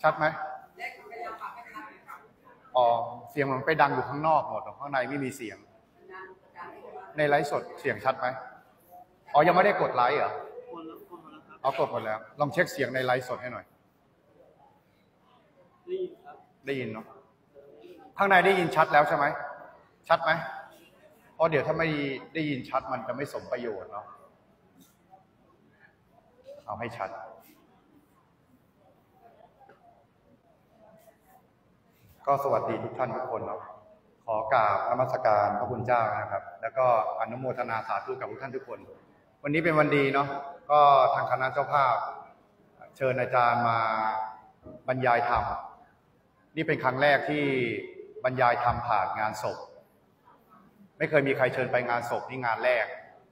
ชัดไหมอ๋อเสียงมันไปดังอยู่ข้างนอกหมดข้างในไม่มีเสียงในไลฟ์สดเสียงชัดไหมอ๋อยังไม่ได้กดไลฟ์เหรออ๋อกดหมดแล้วลองเช็คเสียงในไลฟ์สดให้หน่อยได้ยินเนาะข้างในได้ยินชัดแล้วใช่ไหมชัดไหมเพราะเดี๋ยวถ้าไม่ได้ยินชัดมันจะไม่สมประโยชน์เนาะเอาให้ชัดก็สวัสดีทุกท่านทุกคนเนาะขอกราบนมัสการพระคุณเจ้านะครับแล้วก็อนุโมทนาสาธุกับทุกท่านทุกคนวันนี้เป็นวันดีเนาะก็ทางคณะเจ้าภาพเชิญอาจารย์มาบรรยายธรรมนี่เป็นครั้งแรกที่บรรยายธรรมผ่านงานศพไม่เคยมีใครเชิญไปงานศพนี่งานแรก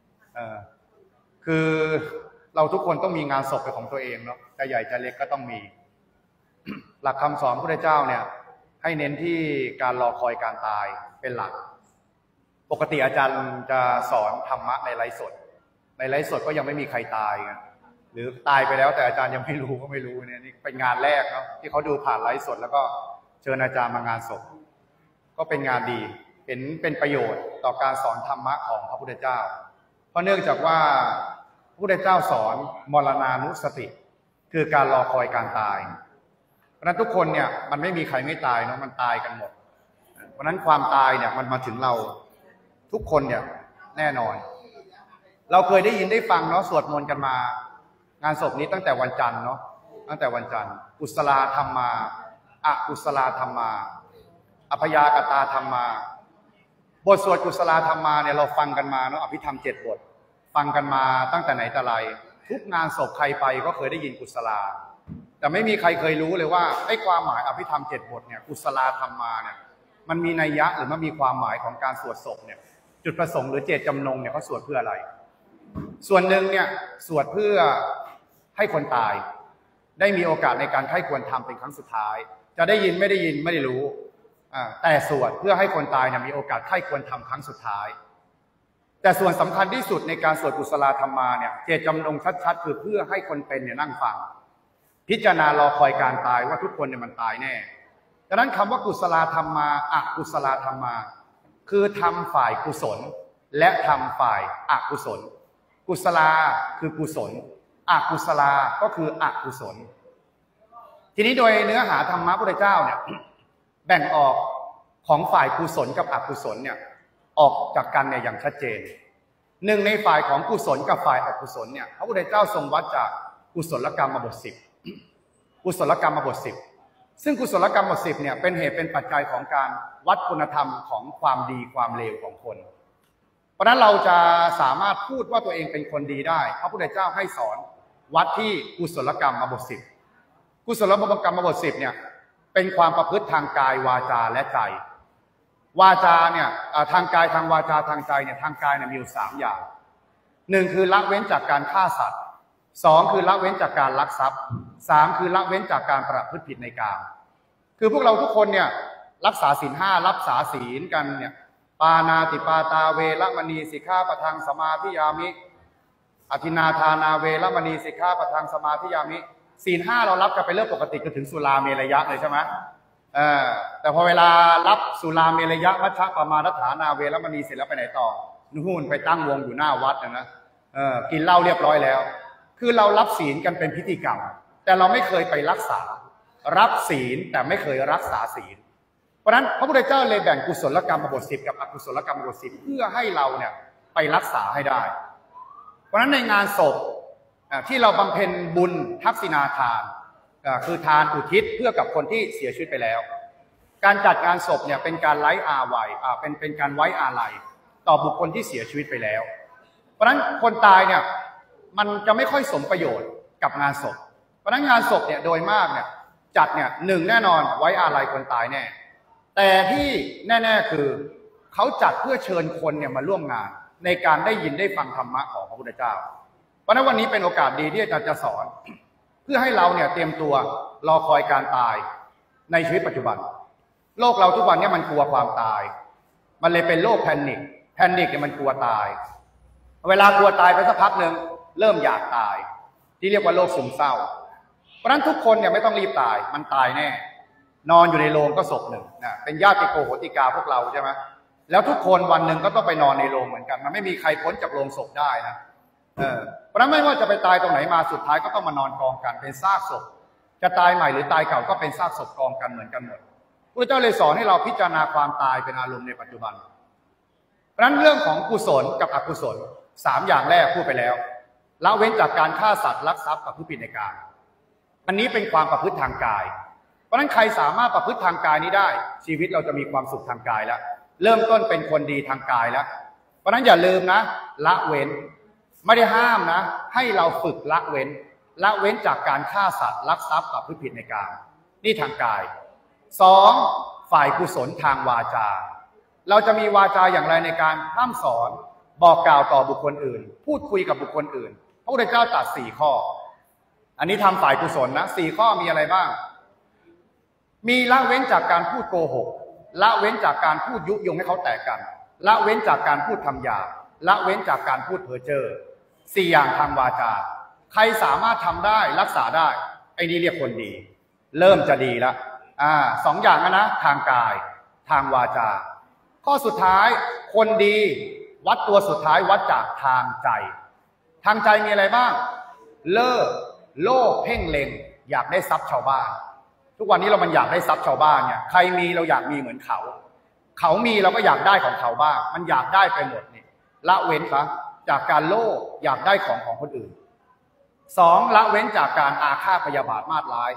คือเราทุกคนต้องมีงานศพเป็นของตัวเองเนาะจะใหญ่จะเล็กก็ต้องมี หลักคำสอนพระพุทธเจ้าเนี่ยให้เน้นที่การรอคอยการตายเป็นหลักปกติอาจารย์จะสอนธรรมะในไลฟ์สดในไลฟ์สดก็ยังไม่มีใครตายหรือตายไปแล้วแต่อาจารย์ยังไม่รู้ก็ไม่รู้เนี่ยนี่เป็นงานแรกเนาะที่เขาดูผ่านไลฟ์สดแล้วก็เชิญอาจารย์มางานศพก็เป็นงานดีเป็นประโยชน์ต่อการสอนธรรมะของพระพุทธเจ้าเพราะเนื่องจากว่าพระพุทธเจ้าสอนมรณานุสติคือการรอคอยการตายเพราะนั้นทุกคนเนี่ยมันไม่มีใครไม่ตายเนาะมันตายกันหมดเพราะนั้นความตายเนี่ยมันมาถึงเราทุกคนเนี่ยแน่นอนเราเคยได้ยินได้ฟังเนาะสวดมนต์กันมางานศพนี้ตั้งแต่วันจันทร์เนาะตั้งแต่วันจันทร์กุศลธรรมมาอกุศลธรรมมาอภยากตาธรรมมาบทสวดกุศลธรรมมาเนี่ยเราฟังกันมาเนาะอภิธรรม7 บทฟังกันมาตั้งแต่ไหนแต่ไรทุกงานศพใครไปก็เคยได้ยินกุศลาแต่ไม่มีใครเคยรู้เลยว่าไอ้ความหมายอภิธรรม7 บทเนี่ยกุศลธรรมมาเนี่ยมันมีนัยยะหรือมันมีความหมายของการสวดศพเนี่ยจุดประสงค์หรือเจตจำนงเนี่ยเขาสวดเพื่ออะไรส่วนหนึ่งเนี่ยสวดเพื่อให้คนตายได้มีโอกาสในการใคร่ควรทำเป็นครั้งสุดท้ายจะได้ยินไม่ได้ยินไม่ได้รู้แต่สวดเพื่อให้คนตายเนี่ยมีโอกาสใคร่ควรทำครั้งสุดท้ายแต่ส่วนสำคัญที่สุดในการสวดกุศลธรรมมาเนี่ยเจตจำนงชัดๆคือเพื่อให้คนเป็นเนี่ยนั่งฟังพิจารณารอคอยการตายว่าทุกคนเนี่ยมันตายแน่ดังนั้นคำว่ากุศลธรรมมาอกุศลธรรมมาคือทำฝ่ายกุศลและทำฝ่ายอกุศลกุศลาคือกุศลอกุศลาก็คืออกุศลทีนี้โดยเนื้อหาธรรมะพระพุทธเจ้าเนี่ยแบ่งออกของฝ่ายกุศลกับอกุศลเนี่ยออกจากกันเนี่ยอย่างชัดเจนหนึ่งในฝ่ายของกุศลกับฝ่ายอกุศลเนี่ยพระพุทธเจ้าทรงวัดจากกุศลกรรมบท10กุศลกรรมบท10ซึ่งกุศลกรรมบท10เนี่ยเป็นเหตุเป็นปัจจัยของการวัดคุณธรรมของความดีความเลวของคนเพราะนั้นเราจะสามารถพูดว่าตัวเองเป็นคนดีได้พระพุทธเจ้าให้สอนวัดที่กุศลกรรมบท10กุศลกรรมบท10เนี่ยเป็นความประพฤติทางกายวาจาและใจวาจาเนี่ยทางกายทางวาจาทางใจเนี่ยทางกายเนี่ยมีอยู่3อย่าง1คือละเว้นจากการฆ่าสัตว์2คือละเว้นจากการลักทรัพย์3คือละเว้นจากการประพฤติผิดในกามคือพวกเราทุกคนเนี่ยรักษาศีล5รักษาศีลกันเนี่ยปานาติปาตาเวรมณีสิกขาปะทังสมาธิยามิอธินาทานาเวรมณีสิกขาปะทังสมาธิยามิศีล5เรารับกันเป็นเรื่องปกติจนถึงสุราเมรยะเลยใช่ไหมแต่พอเวลารับสุราเมรยะมัชฌะปมาทัฏฐานาเวรมณีเสร็จแล้วไปไหนต่อนู่นไปตั้งวงอยู่หน้าวัดนะกินเหล้าเรียบร้อยแล้วคือเรารับศีลกันเป็นพิธีกรรมแต่เราไม่เคยไปรักษารับศีลแต่ไม่เคยรักษาศีลเพราะฉะนั้นพระพุทธเจ้าเลยแบ่งกุศลกรรมบท10กับอกุศลกรรมบท10เพื่อให้เราเนี่ยไปรักษาให้ได้เพราะฉะนั้นในงานศพที่เราบำเพ็ญบุญทักษิณาทานคือทานอุทิศเพื่อกับคนที่เสียชีวิตไปแล้วการจัดงานศพเนี่ยเป็นการไว้อาลัยเป็นการไว้อาลัยต่อบุคคลที่เสียชีวิตไปแล้วเพราะฉะนั้นคนตายเนี่ยมันจะไม่ค่อยสมประโยชน์กับงานศพเพราะฉะนั้นงานศพเนี่ยโดยมากเนี่ยจัดเนี่ย1แน่นอนไว้อาลัยคนตายแน่แต่ที่แน่ๆคือเขาจัดเพื่อเชิญคนเนี่ยมาร่วมงานในการได้ยินได้ฟังธรรมะของพระพุทธเจ้าเพราะฉะนั้นวันนี้เป็นโอกาสดีที่อาจารย์จะสอนเพื่อให้เราเนี่ยเตรียมตัวรอคอยการตายในชีวิตปัจจุบันโลกเราทุกวันนี้มันกลัวความตายมันเลยเป็นโรคแพนิคเนี่ยมันกลัวตายเวลากลัวตายไปสักพักหนึ่งเริ่มอยากตายที่เรียกว่าโรคซึมเศร้าเพราะฉะนั้นทุกคนเนี่ยไม่ต้องรีบตายมันตายแน่นอนอยู่ในโรงก็ศพหนึ่งนะเป็นญาติโกโหติกาพวกเราใช่ไหมแล้วทุกคนวันหนึ่งก็ต้องไปนอนในโรงเหมือนกันมันไม่มีใครพ้นจากโรงศพได้นะเพราะฉะนั้นไม่ว่าจะไปตายตรงไหนมาสุดท้ายก็ต้องมานอนกองกันเป็นซากศพจะตายใหม่หรือตายเก่าก็เป็นซากศพกองกันเหมือนกันหมดพระเจ้าเลยสอนให้เราพิจารณาความตายเป็นอารมณ์ในปัจจุบันเพราะฉะนั้นเรื่องของกุศลกับอกุศล3อย่างแรกพูดไปแล้วละเว้นจากการฆ่าสัตว์ลักทรัพย์กับผู้ผิดในกามอันนี้เป็นความประพฤติทางกายเพราะฉะนั้นใครสามารถประพฤติทางกายนี้ได้ชีวิตเราจะมีความสุขทางกายแล้วเริ่มต้นเป็นคนดีทางกายแล้วเพราะฉะนั้นอย่าลืมนะละเว้นไม่ได้ห้ามนะให้เราฝึกละเว้นจากการฆ่าสัตว์ลักทรัพย์กับผู้ผิดในกามนี่ทางกาย2ฝ่ายกุศลทางวาจาเราจะมีวาจาอย่างไรในการห้ามสอนบอกกล่าวต่อบุคคลอื่นพูดคุยกับบุคคลอื่นพระพุทธเจ้าตรัส4ข้ออันนี้ทำฝ่ายกุศลนะ4ข้อมีอะไรบ้างมีละเว้นจากการพูดโกหกละเว้นจากการพูดยุยงให้เขาแตกกันละเว้นจากการพูดคำหยาบละเว้นจากการพูดเพ้อเจ้อ4อย่างทางวาจาใครสามารถทำได้รักษาได้ไอ้นี่เรียกคนดีเริ่มจะดีแล้ว2อย่างนะทางกายทางวาจาข้อสุดท้ายคนดีวัดตัวสุดท้ายวัดจากทางใจทางใจมีอะไรบ้างเลิกโลภเพ่งเล็งอยากได้ทรัพย์ชาวบ้านทุกวันนี้มันอยากได้ทรัพย์ชาวบ้านเนี่ยใครมีเราอยากมีเหมือนเขามีเราก็อยากได้ของเขาบ้างมันอยากได้ไปหมดนี่ละเว้นซะจากการโลภอยากได้ของคนอื่น2ละเว้นจากการอาฆาตพยาบาทมาตร้าย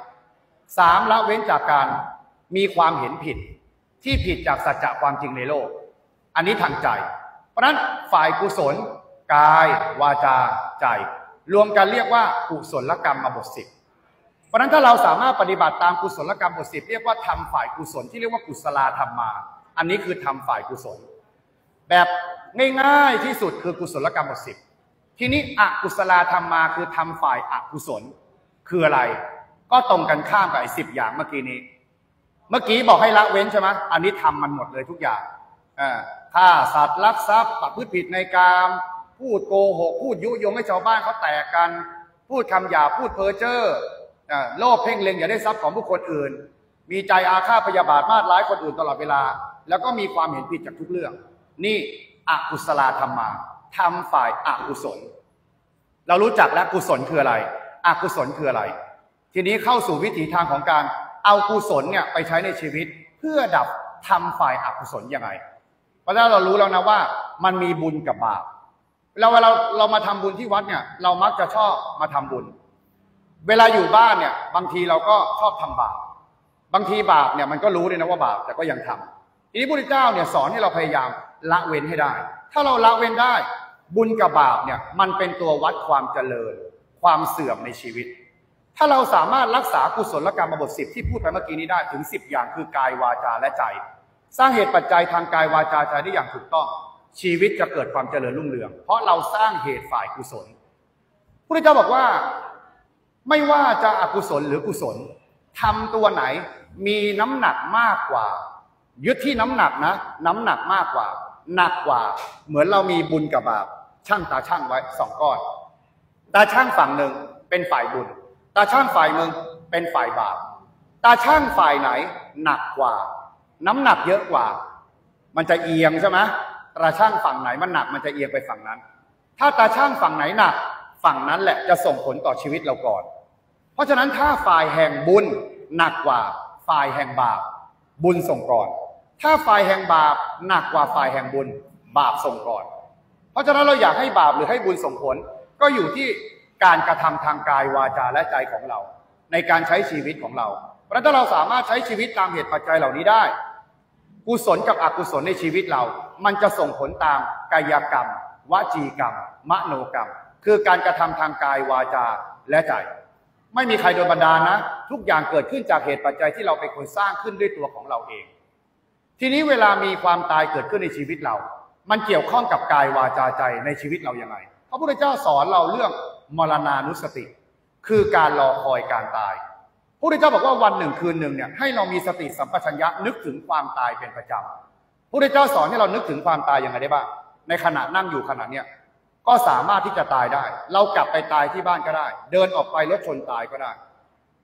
3ละเว้นจากการมีความเห็นผิดที่ผิดจากสัจจะความจริงในโลกอันนี้ทางใจเพราะฉะนั้นฝ่ายกุศลกายวาจาใจรวมกันเรียกว่ากุศลกรรมมาบท10เพราะฉะนั้นถ้าเราสามารถปฏิบัติตามกุศลกรรมบท10เรียกว่าทำฝ่ายกุศลที่เรียกว่ากุศลธรรมมาอันนี้คือทำฝ่ายกุศลแบบง่ายๆที่สุดคือกุศลกรรมบท10ทีนี้อกุศลธรรมมาคือทำฝ่ายอกุศลคืออะไรก็ตรงกันข้ามกับไอ้10อย่างเมื่อกี้บอกให้ละเว้นใช่ไหมอันนี้ทำมันหมดเลยทุกอย่างฆ่าสัตว์ลักทรัพย์ประพฤติผิดในกามพูดโกหกพูดยุยงให้ชาวบ้านเขาแตกกันพูดคำหยาบพูดเพ้อเจ้อโลภเพ่งเล็งอยากได้ทรัพย์ของบุคคลอื่นมีใจอาฆาตพยาบาทมาตร้ายคนอื่นตลอดเวลาแล้วก็มีความเห็นผิดจากทุกเรื่องนี่อกุศลธรรมมาทำฝ่ายอกุศลเรารู้จักแล้วกุศลคืออะไรอกุศลคืออะไรทีนี้เข้าสู่วิถีทางของการเอากุศลเนี่ยไปใช้ในชีวิตเพื่อดับทำฝ่ายอกุศลยังไงเพราะฉะนั้นเรารู้แล้วนะว่ามันมีบุญกับบาปเวลาเรามาทำบุญที่วัดเนี่ยเรามักจะชอบมาทำบุญเวลาอยู่บ้านเนี่ยบางทีเราก็ชอบทำบาปบางทีบาปเนี่ยมันก็รู้เลยนะว่าบาปแต่ก็ยังทำทีนี้พระพุทธเจ้าเนี่ยสอนให้เราพยายามละเว้นให้ได้ถ้าเราละเว้นได้บุญกับบาปเนี่ยมันเป็นตัววัดความเจริญความเสื่อมในชีวิตถ้าเราสามารถรักษากุศลกรรมบท10ที่พูดไปเมื่อกี้นี้ได้ถึง10อย่างคือกายวาจาและใจสร้างเหตุปัจจัยทางกายวาจาใจได้อย่างถูกต้องชีวิตจะเกิดความเจริญรุ่งเรืองเพราะเราสร้างเหตุฝ่ายกุศลพระพุทธเจ้าบอกว่าไม่ว่าจะอกุศลหรือกุศลทำตัวไหนมีน้ำหนักมากกว่ายึดที่น้ำหนักนะน้ำหนักมากกว่าหนักกว่าเหมือนเรามีบุญกับบาปช่างตาช่างไว้2ก้อนตาช่างฝั่งหนึ่งเป็นฝ่ายบุญตาช่างฝ่ายมึงเป็นฝ่ายบาปตาช่างฝ่ายไหนหนักกว่าน้ำหนักเยอะกว่ามันจะเอียงใช่ไหมตาช่างฝั่งไหนมันหนักมันจะเอียงไปฝั่งนั้นถ้าตาช่างฝั่งไหนหนักฝั่งนั้นแหละจะส่งผลต่อชีวิตเราก่อนเพราะฉะนั้นถ้าฝ่ายแห่งบุญหนักกว่าฝ่ายแห่งบาปบุญส่งก่อนถ้าฝ่ายแห่งบาปหนักกว่าฝ่ายแห่งบุญบาปส่งก่อนเพราะฉะนั้นเราอยากให้บาปหรือให้บุญส่งผลก็อยู่ที่การกระทำทางกายวาจาและใจของเราในการใช้ชีวิตของเราเพราะฉะนั้นถ้าเราสามารถใช้ชีวิตตามเหตุปัจจัยเหล่านี้ได้กุศลกับอกุศลในชีวิตเรามันจะส่งผลตามกายกรรมวจีกรรมมโนกรรมคือการกระทำทางกายวาจาและใจไม่มีใครโดนบันดาลนะทุกอย่างเกิดขึ้นจากเหตุปัจจัยที่เราเป็นคนสร้างขึ้นด้วยตัวของเราเองทีนี้เวลามีความตายเกิดขึ้นในชีวิตเรามันเกี่ยวข้องกับกายวาจาใจในชีวิตเราอย่างไรพระพุทธเจ้าสอนเราเรื่องมรณานุสติคือการรอคอยการตายพระพุทธเจ้าบอกว่าวันหนึ่งคืนหนึ่งเนี่ยให้เรามีสติสัมปชัญญะนึกถึงความตายเป็นประจำพระพุทธเจ้าสอนให้เรานึกถึงความตายอย่างไรได้บ้างในขณะนั่งอยู่ขณะเนี้ยก็สามารถที่จะตายได้เรากลับไปตายที่บ้านก็ได้เดินออกไปรถชนตายก็ได้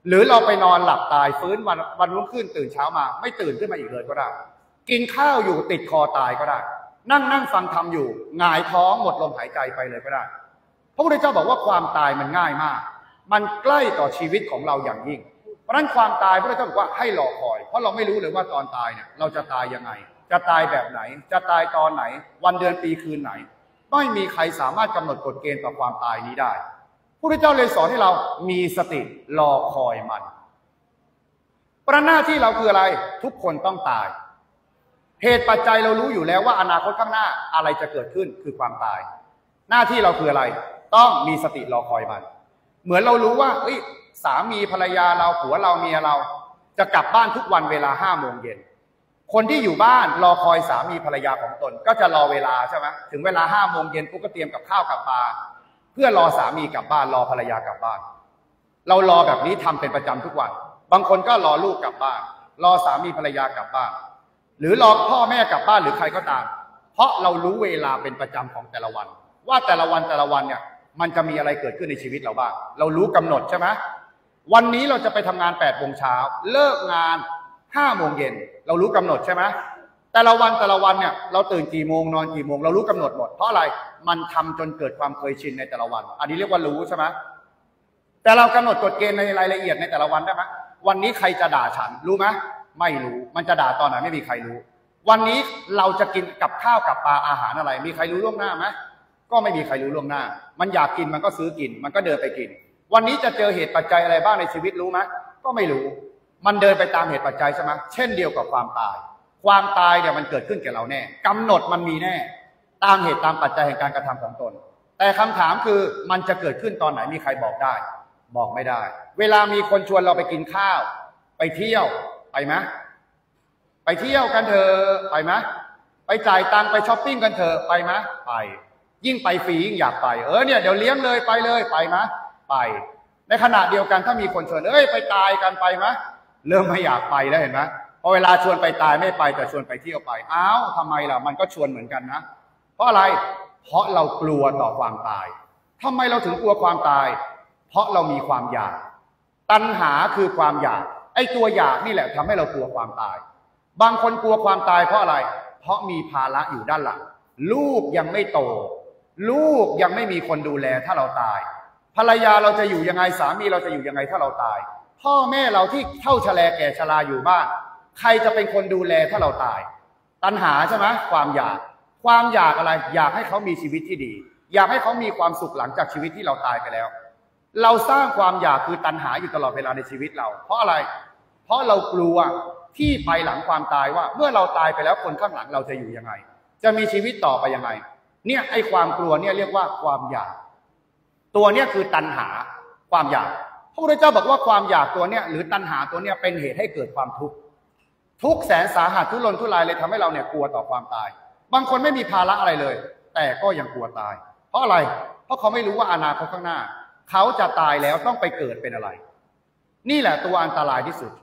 หรือเราไปนอนหลับตายฟื้นวันรุ่งขึ้นตื่นเช้ามาไม่ตื่นขึ้นมาอีกเลยก็ได้กินข้าวอยู่ติดคอตายก็ได้นั่งฟังธรรมอยู่หงายท้องหมดลมหายใจไปเลยก็ได้พระพุทธเจ้าบอกว่าความตายมันง่ายมากมันใกล้ต่อชีวิตของเราอย่างยิ่งเพราะฉะนั้นความตายพระพุทธเจ้าบอกว่าให้รอคอยเพราะเราไม่รู้เลยว่าตอนตายเนี่ยเราจะตายยังไงจะตายแบบไหนจะตายตอนไหนวันเดือนปีคืนไหนไม่มีใครสามารถกำหนดกฎเกณฑ์ต่อความตายนี้ได้พระพุทธเจ้าเลยสอนให้เรามีสติรอคอยมันหน้าที่เราคืออะไรทุกคนต้องตายเหตุปัจจัยเรารู้อยู่แล้วว่าอนาคตข้างหน้าอะไรจะเกิดขึ้นคือความตายหน้าที่เราคืออะไรต้องมีสติรอคอยมันเหมือนเรารู้ว่าสามีภรรยาเราผัวเราเมียเราจะกลับบ้านทุกวันเวลา5 โมงเย็นคนที่อยู่บ้านรอคอยสามีภรรยาของตนก็จะรอเวลาใช่ไหมถึงเวลา5 โมงเย็นปุ๊บก็เตรียมกับข้าวกับปลาเพื่อรอสามีกลับบ้านรอภรรยากลับบ้านเรารอแบบนี้ทำเป็นประจำทุกวันบางคนก็รอลูกกลับบ้านรอสามีภรรยากลับบ้านหรือรอพ่อแม่กลับบ้านหรือใครก็ตามเพราะเรารู้เวลาเป็นประจำของแต่ละวันว่าแต่ละวันเนี่ยมันจะมีอะไรเกิดขึ้นในชีวิตเราบ้างเรารู้กำหนดใช่ไหมวันนี้เราจะไปทำงาน8 โมงเช้าเลิกงาน5 โมงเย็นเรารู้กำหนดใช่ไหมแต่ละวันเนี่ยเราตื่นกี่โมงนอนกี่โมงเรารู้กำหนดหมดเพราะอะไรมันทำจนเกิดความเคยชินในแต่ละวันอันนี้เรียกว่ารู้ใช่ไหมแต่เรากำหนดกฎเกณฑ์ในรายละเอียดในแต่ละวันได้ไหมวันนี้ใครจะด่าฉันรู้ไหมไม่รู้มันจะด่าตอนไหนไม่มีใครรู้วันนี้เราจะกินกับข้าวกับปลาอาหารอะไรมีใครรู้ล่วงหน้าไหมก็ไม่มีใครรู้ล่วงหน้ามันอยากกินมันก็ซื้อกินมันก็เดินไปกินวันนี้จะเจอเหตุปัจจัยอะไรบ้างในชีวิตรู้ไหมก็ไม่รู้มันเดินไปตามเหตุปัจจัยใช่ไหมเช่นเดียวกับความตายความตายเนี่ยมันเกิดขึ้นแก่เราแน่กำหนดมันมีแน่ตามเหตุตามปัจจัยแห่งการกระทำของตนแต่คำถามคือมันจะเกิดขึ้นตอนไหนมีใครบอกได้บอกไม่ได้เวลามีคนชวนเราไปกินข้าวไปเที่ยวไปไหมไปเที่ยวกันเถอะไปไหมไปจ่ายตังค์ไปช้อปปิ้งกันเถอะไปไหมไปยิ่งไปฟรียิ่งอยากไปเนี่ยเดี๋ยวเลี้ยงเลยไปเลยไปไหมไปในขณะเดียวกันถ้ามีคนชวนไปตายกันไปไหมเริ่มไม่อยากไปแล้วเห็นไหมพอเวลาชวนไปตายไม่ไปแต่ชวนไปเที่ยวไปอ้าวทำไมล่ะมันก็ชวนเหมือนกันนะเพราะอะไรเพราะเรากลัวต่อความตายทำไมเราถึงกลัวความตายเพราะเรามีความอยากตัณหาคือความอยากไอ้ตัวอยากนี่แหละทำให้เรากลัวความตายบางคนกลัวความตายเพราะอะไรเพราะมีภาระอยู่ด้านหลังลูกยังไม่โตลูกยังไม่มีคนดูแลถ้าเราตายภรรยาเราจะอยู่ยังไงสามีเราจะอยู่ยังไงถ้าเราตายพ่อแม่เราที่เฒ่าชราแก่ชราอยู่บ้านใครจะเป็นคนดูแลถ้าเราตายตัณหาใช่ไหมความอยากอะไรอยากให้เขามีชีวิตที่ดีอยากให้เขามีความสุขหลังจากชีวิตที่เราตายไปแล้วเราสร้างความอยากคือตัณหาอยู่ตลอดเวลาในชีวิตเราเพราะอะไรเพราะเรากลัวที่ไปหลังความตายว่าเมื่อเราตายไปแล้วคนข้างหลังเราจะอยู่ยังไงจะมีชีวิตต่อไปยังไงเนี่ยไอ้ความกลัวเนี่ยเรียกว่าความอยากตัวเนี่ยคือตัณหาความอยากพระพุทธเจ้าบอกว่าความอยากตัวเนี่ยหรือตัณหาตัวเนี่ยเป็นเหตุให้เกิดความทุกข์แสนสาหัสทุรนทุรายเลยทำให้เราเนี่ยกลัวต่อความตายบางคนไม่มีภาระอะไรเลยแต่ก็ยังกลัวตายเพราะอะไรเพราะเขาไม่รู้ว่าอนาคตข้างหน้าเขาจะตายแล้วต้องไปเกิดเป็นอะไรนี่แหละตัวอันตรายที่สุด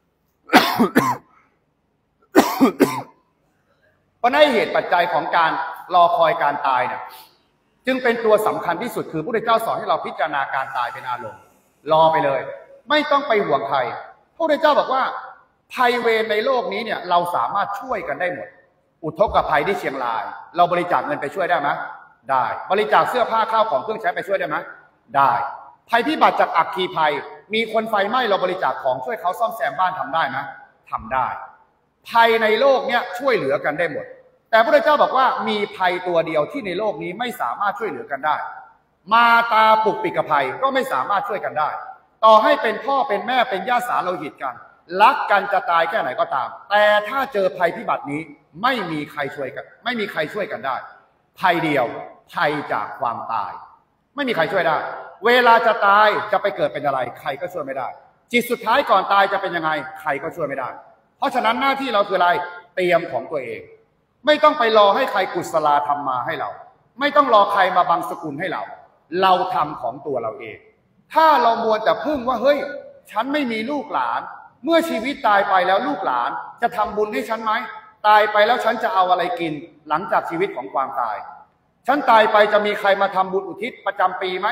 เพราะในเหตุปัจจัยของการรอคอยการตายเนี่ยจึงเป็นตัวสำคัญที่สุดคือพระพุทธเจ้าสอนให้เราพิจารณาการตายเป็นอารมณ์รอไปเลยไม่ต้องไปห่วงใครพระพุทธเจ้าบอกว่าภัยเวรในโลกนี้เนี่ยเราสามารถช่วยกันได้หมดอุทกภัยที่เชียงรายเราบริจาคเงินไปช่วยได้ไหมได้บริจาคเสื้อผ้าข้าวของเครื่องใช้ไปช่วยได้ไหมได้ภัยพิบัติจากอัคคีภัยมีคนไฟไหม้เราบริจาคของช่วยเขาซ่อมแซมบ้านทำได้ไหมทำได้ภัยในโลกเนี้ยช่วยเหลือกันได้หมดแต่พระพุทธเจ้าบอกว่ามีภัยตัวเดียวที่ในโลกนี้ไม่สามารถช่วยเหลือกันได้มาตาปุกปิกภัยก็ไม่สามารถช่วยกันได้ต่อให้เป็นพ่อเป็นแม่เป็นญาติสาโลหิตกันรักกันจะตายแค่ไหนก็ตามแต่ถ้าเจอภัยพิบัตินี้ไม่มีใครช่วยกันได้ภัยเดียวภัยจากความตายไม่มีใครช่วยได้เวลาจะตายจะไปเกิดเป็นอะไรใครก็ช่วยไม่ได้จิตสุดท้ายก่อนตายจะเป็นยังไงใครก็ช่วยไม่ได้เพราะฉะนั้นหน้าที่เราคืออะไรเตรียมของตัวเองไม่ต้องไปรอให้ใครกุศลทำมาให้เราไม่ต้องรอใครมาบังสกุลให้เราทำของตัวเราเองถ้าเรามัวแต่พึ่งว่าเฮ้ยฉันไม่มีลูกหลานเมื่อชีวิตตายไปแล้วลูกหลานจะทำบุญให้ฉันไหมตายไปแล้วฉันจะเอาอะไรกินหลังจากชีวิตของความตายฉันตายไปจะมีใครมาทำบุญอุทิศประจำปีไหม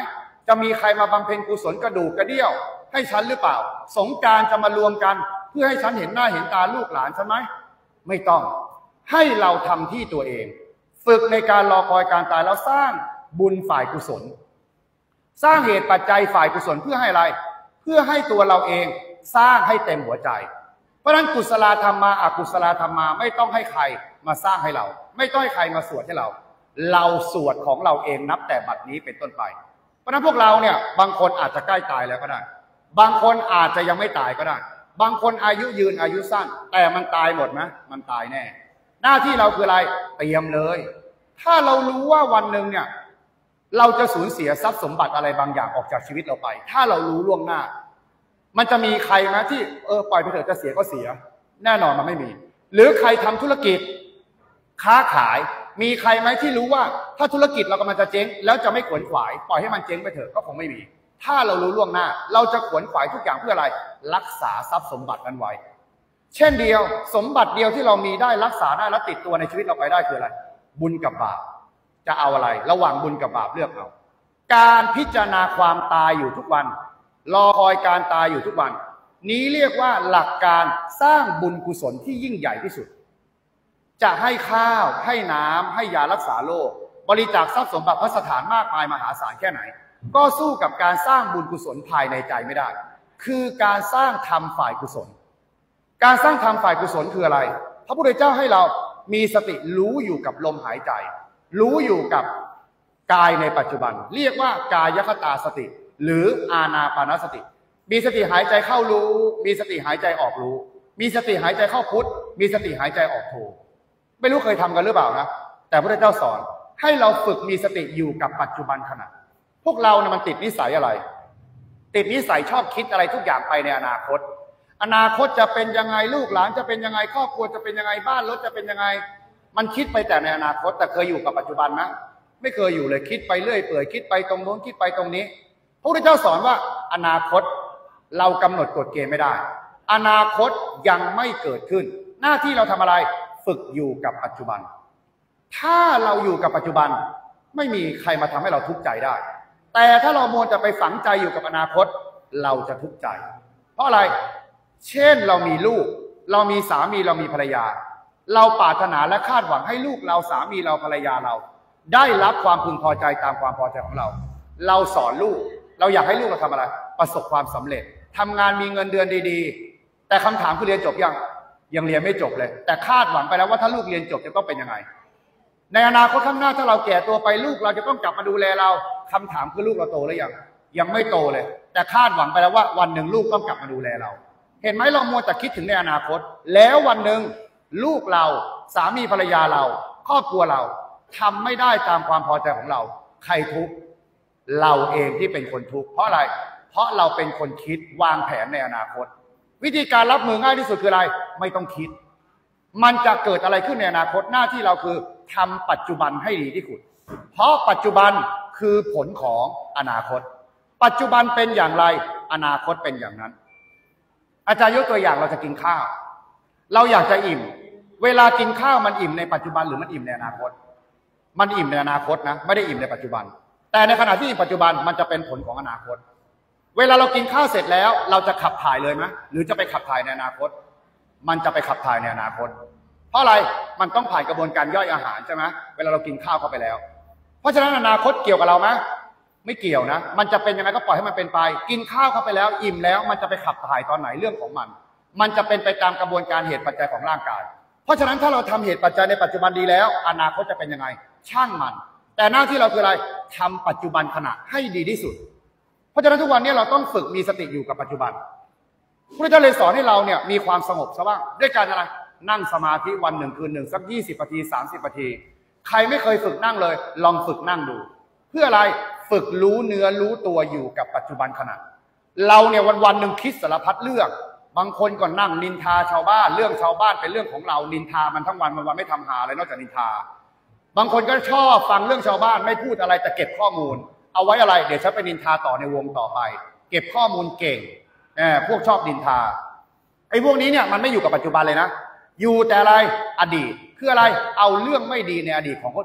จะมีใครมาบำเพ็ญกุศลกระดูกกระเดี่ยวให้ฉันหรือเปล่าสงกรานต์จะมารวมกันเพื่อให้ฉันเห็นหน้าเห็นตาลูกหลานฉันไหมไม่ต้องให้เราทำที่ตัวเองฝึกในการรอคอยการตายแล้วสร้างบุญฝ่ายกุศลสร้างเหตุปัจจัยฝ่ายกุศลเพื่อให้อะไรเพื่อให้ตัวเราเองสร้างให้เต็มหัวใจเพราะฉะนั้นกุศลธรรมมาอกุศลธรรมมาไม่ต้องให้ใครมาสร้างให้เราไม่ต้องให้ใครมาสวดให้เราสวดของเราเองนับแต่บัดนี้เป็นต้นไปเพราะฉะนั้นพวกเราเนี่ยบางคนอาจจะใกล้ตายแล้วก็ได้บางคนอาจจะยังไม่ตายก็ได้บางคนอายุยืนอายุสั้นแต่มันตายหมดไหมมันตายแน่หน้าที่เราคืออะไรเตรียมเลยถ้าเรารู้ว่าวันหนึ่งเนี่ยเราจะสูญเสียทรัพย์สมบัติอะไรบางอย่างออกจากชีวิตเราไปถ้าเรารู้ล่วงหน้ามันจะมีใครไหมที่ปล่อยไปเถอะจะเสียก็เสียแน่นอนมันไม่มีหรือใครทำธุรกิจค้าขายมีใครไหมที่รู้ว่าถ้าธุรกิจเรากำลังจะเจ๊งแล้วจะไม่ขวนขวายปล่อยให้มันเจ๊งไปเถอะก็คงไม่มีถ้าเรารู้ล่วงหน้าเราจะขวนขวายทุกอย่างเพื่ออะไรรักษาทรัพย์สมบัตินั้นไว้เช่นเดียวสมบัติเดียวที่เรามีได้รักษาได้และติดตัวในชีวิตเราไปได้คืออะไรบุญกับบาปจะเอาอะไรระหว่างบุญกับบาปเลือกเอาการพิจารณาความตายอยู่ทุกวันรอคอยการตายอยู่ทุกวันนี้เรียกว่าหลักการสร้างบุญกุศลที่ยิ่งใหญ่ที่สุดจะให้ข้าวให้น้ำให้ยารักษาโรคบริจาคทรัพย์สมบัติพระสถานมากมายมหาศาลแค่ไหนก็สู้กับการสร้างบุญกุศลภายในใจไม่ได้คือการสร้างธรรมฝ่ายกุศลการสร้างธรรมฝ่ายกุศลคืออะไรพระพุทธเจ้าให้เรามีสติรู้อยู่กับลมหายใจรู้อยู่กับกายในปัจจุบันเรียกว่ากายคตาสติหรืออานาปานสติมีสติหายใจเข้ารู้มีสติหายใจออกรู้มีสติหายใจเข้าพุทธมีสติหายใจออกโทไม่รู้เคยทำกันหรือเปล่านะแต่พระพุทธเจ้าสอนให้เราฝึกมีสติอยู่กับปัจจุบันขณะพวกเราเนี่ยมันติดนิสัยอะไรติดนิสัยชอบคิดอะไรทุกอย่างไปในอนาคตอนาคตจะเป็นยังไงลูกหลานจะเป็นยังไงครอบครัวจะเป็นยังไงบ้านรถจะเป็นยังไงมันคิดไปแต่ในอนาคตแต่เคยอยู่กับปัจจุบันไหมไม่เคยอยู่เลยคิดไปเรื่อยเปื่อยคิดไปตรงโน้นคิดไปตรงนี้พระพุทธเจ้าสอนว่าอนาคตเรากำหนดกฎเกณฑ์ไม่ได้อนาคตยังไม่เกิดขึ้นหน้าที่เราทำอะไรฝึกอยู่กับปัจจุบันถ้าเราอยู่กับปัจจุบันไม่มีใครมาทำให้เราทุกข์ใจได้แต่ถ้าเรามัวแต่ไปฝังใจอยู่กับอนาคตเราจะทุกข์ใจเพราะอะไรเช่นเรามีลูกเรามีสามีเรามีภรรยาเราปรารถนาและคาดหวังให้ลูกเราสามีเราภรรยาเราได้รับความพึงพอใจตามความพอใจของเราสอนลูกเราอยากให้ลูกเราทำอะไรประสบความสำเร็จทำงานมีเงินเดือนดีๆแต่คำถามคือเรียนจบยังเรียนไม่จบเลยแต่คาดหวังไปแล้วว่าถ้าลูกเรียนจบจะต้องเป็นยังไงในอนาคตข้างหน้าถ้าเราแก่ตัวไปลูกเราจะต้องกลับมาดูแลเราคำถามคือลูกเราโตหรือยังไม่โตเลยแต่คาดหวังไปแล้วว่าวันหนึ่งลูกต้องกลับมาดูแลเราเห็นไหมเรามัวแต่คิดถึงในอนาคตแล้ววันหนึ่งลูกเราสามีภรรยาเราครอบครัวเราทำไม่ได้ตามความพอใจของเราใครทุกข์เราเองที่เป็นคนทุกข์เพราะอะไรเพราะเราเป็นคนคิดวางแผนในอนาคตวิธีการรับมือง่ายที่สุดคืออะไรไม่ต้องคิดมันจะเกิดอะไรขึ้นในอนาคตหน้าที่เราคือทำปัจจุบันให้ดีที่สุดเพราะปัจจุบันคือผลของอนาคตปัจจุบันเป็นอย่างไรอนาคตเป็นอย่างนั้นอาจารย์ยกตัวอย่างเราจะกินข้าวเราอยากจะอิ่มเวลากินข้าวมันอิ่มในปัจจุบันหรือมันอิ่มในอนาคตมันอิ่มในอนาคตนะไม่ได้อิ่มในปัจจุบันแต่ในขณะที่อิ่มปัจจุบันมันจะเป็นผลของอนาคตเวลาเรากินข้าวเสร็จแล้วเราจะขับถ่ายเลยไหมหรือจะไปขับถ่ายในอนาคตมันจะไปขับถ่ายในอนาคตเพราะอะไรมันต้องผ่านกระบวนการย่อยอาหารใช่ไหมเวลาเรากินข้าวเข้าไปแล้วเพราะฉะนั้นอนาคตเกี่ยวกับเราไหมไม่เกี่ยวนะมันจะเป็นยังไงก็ปล่อยให้มันเป็นไปกินข้าวเข้าไปแล้วอิ่มแล้วมันจะไปขับถ่ายตอนไหนเรื่องของมันจะเป็นไปตามกระบวนการเหตุปัจจัยของร่างกายเพราะฉะนั้นถ้าเราทำเหตุปัจจัยในปัจจุบันดีแล้วอนาคตจะเป็นยังไงช่างมันแต่หน้าที่เราคืออะไรทำปัจจุบันขณะให้ดีที่สุดเพราะฉะนั้นทุกวันนี้เราต้องฝึกมีสติอยู่กับปัจจุบันพระเจ้าเลยสอนให้เราเนี่ยมีความสงบซะบ้างด้วยการอะไรนั่งสมาธิวันหนึ่งคืนหนึ่งสัก20 นาที30 นาทีใครไม่เคยฝึกนั่งเลยลองฝึกนั่งดูเพื่ออะไรฝึกรู้เนื้อรู้ตัวอยู่กับปัจจุบันขณะเราเนี่ยวันหนึ่งคิดสารพัดเรื่องบางคนก็นั่งนินทาชาวบ้านเรื่องชาวบ้านเป็นเรื่องของเรานินทามันทั้งวันไม่ทำหาอะไรนอกจากนินทาบางคนก็ชอบฟังเรื่องชาวบ้านไม่พูดอะไรแต่เก็บข้อมูลเอาไว้อะไรเดี๋ยวฉันไปนินทาต่อในวงต่อไปเก็บข้อมูลเก่งพวกชอบนินทาไอ้พวกนี้เนี่ยมันไม่อยู่กับปัจจุบันเลยนะอยู่แต่อะไรอดีตคืออะไรเอาเรื่องไม่ดีในอดีตของคนอื่น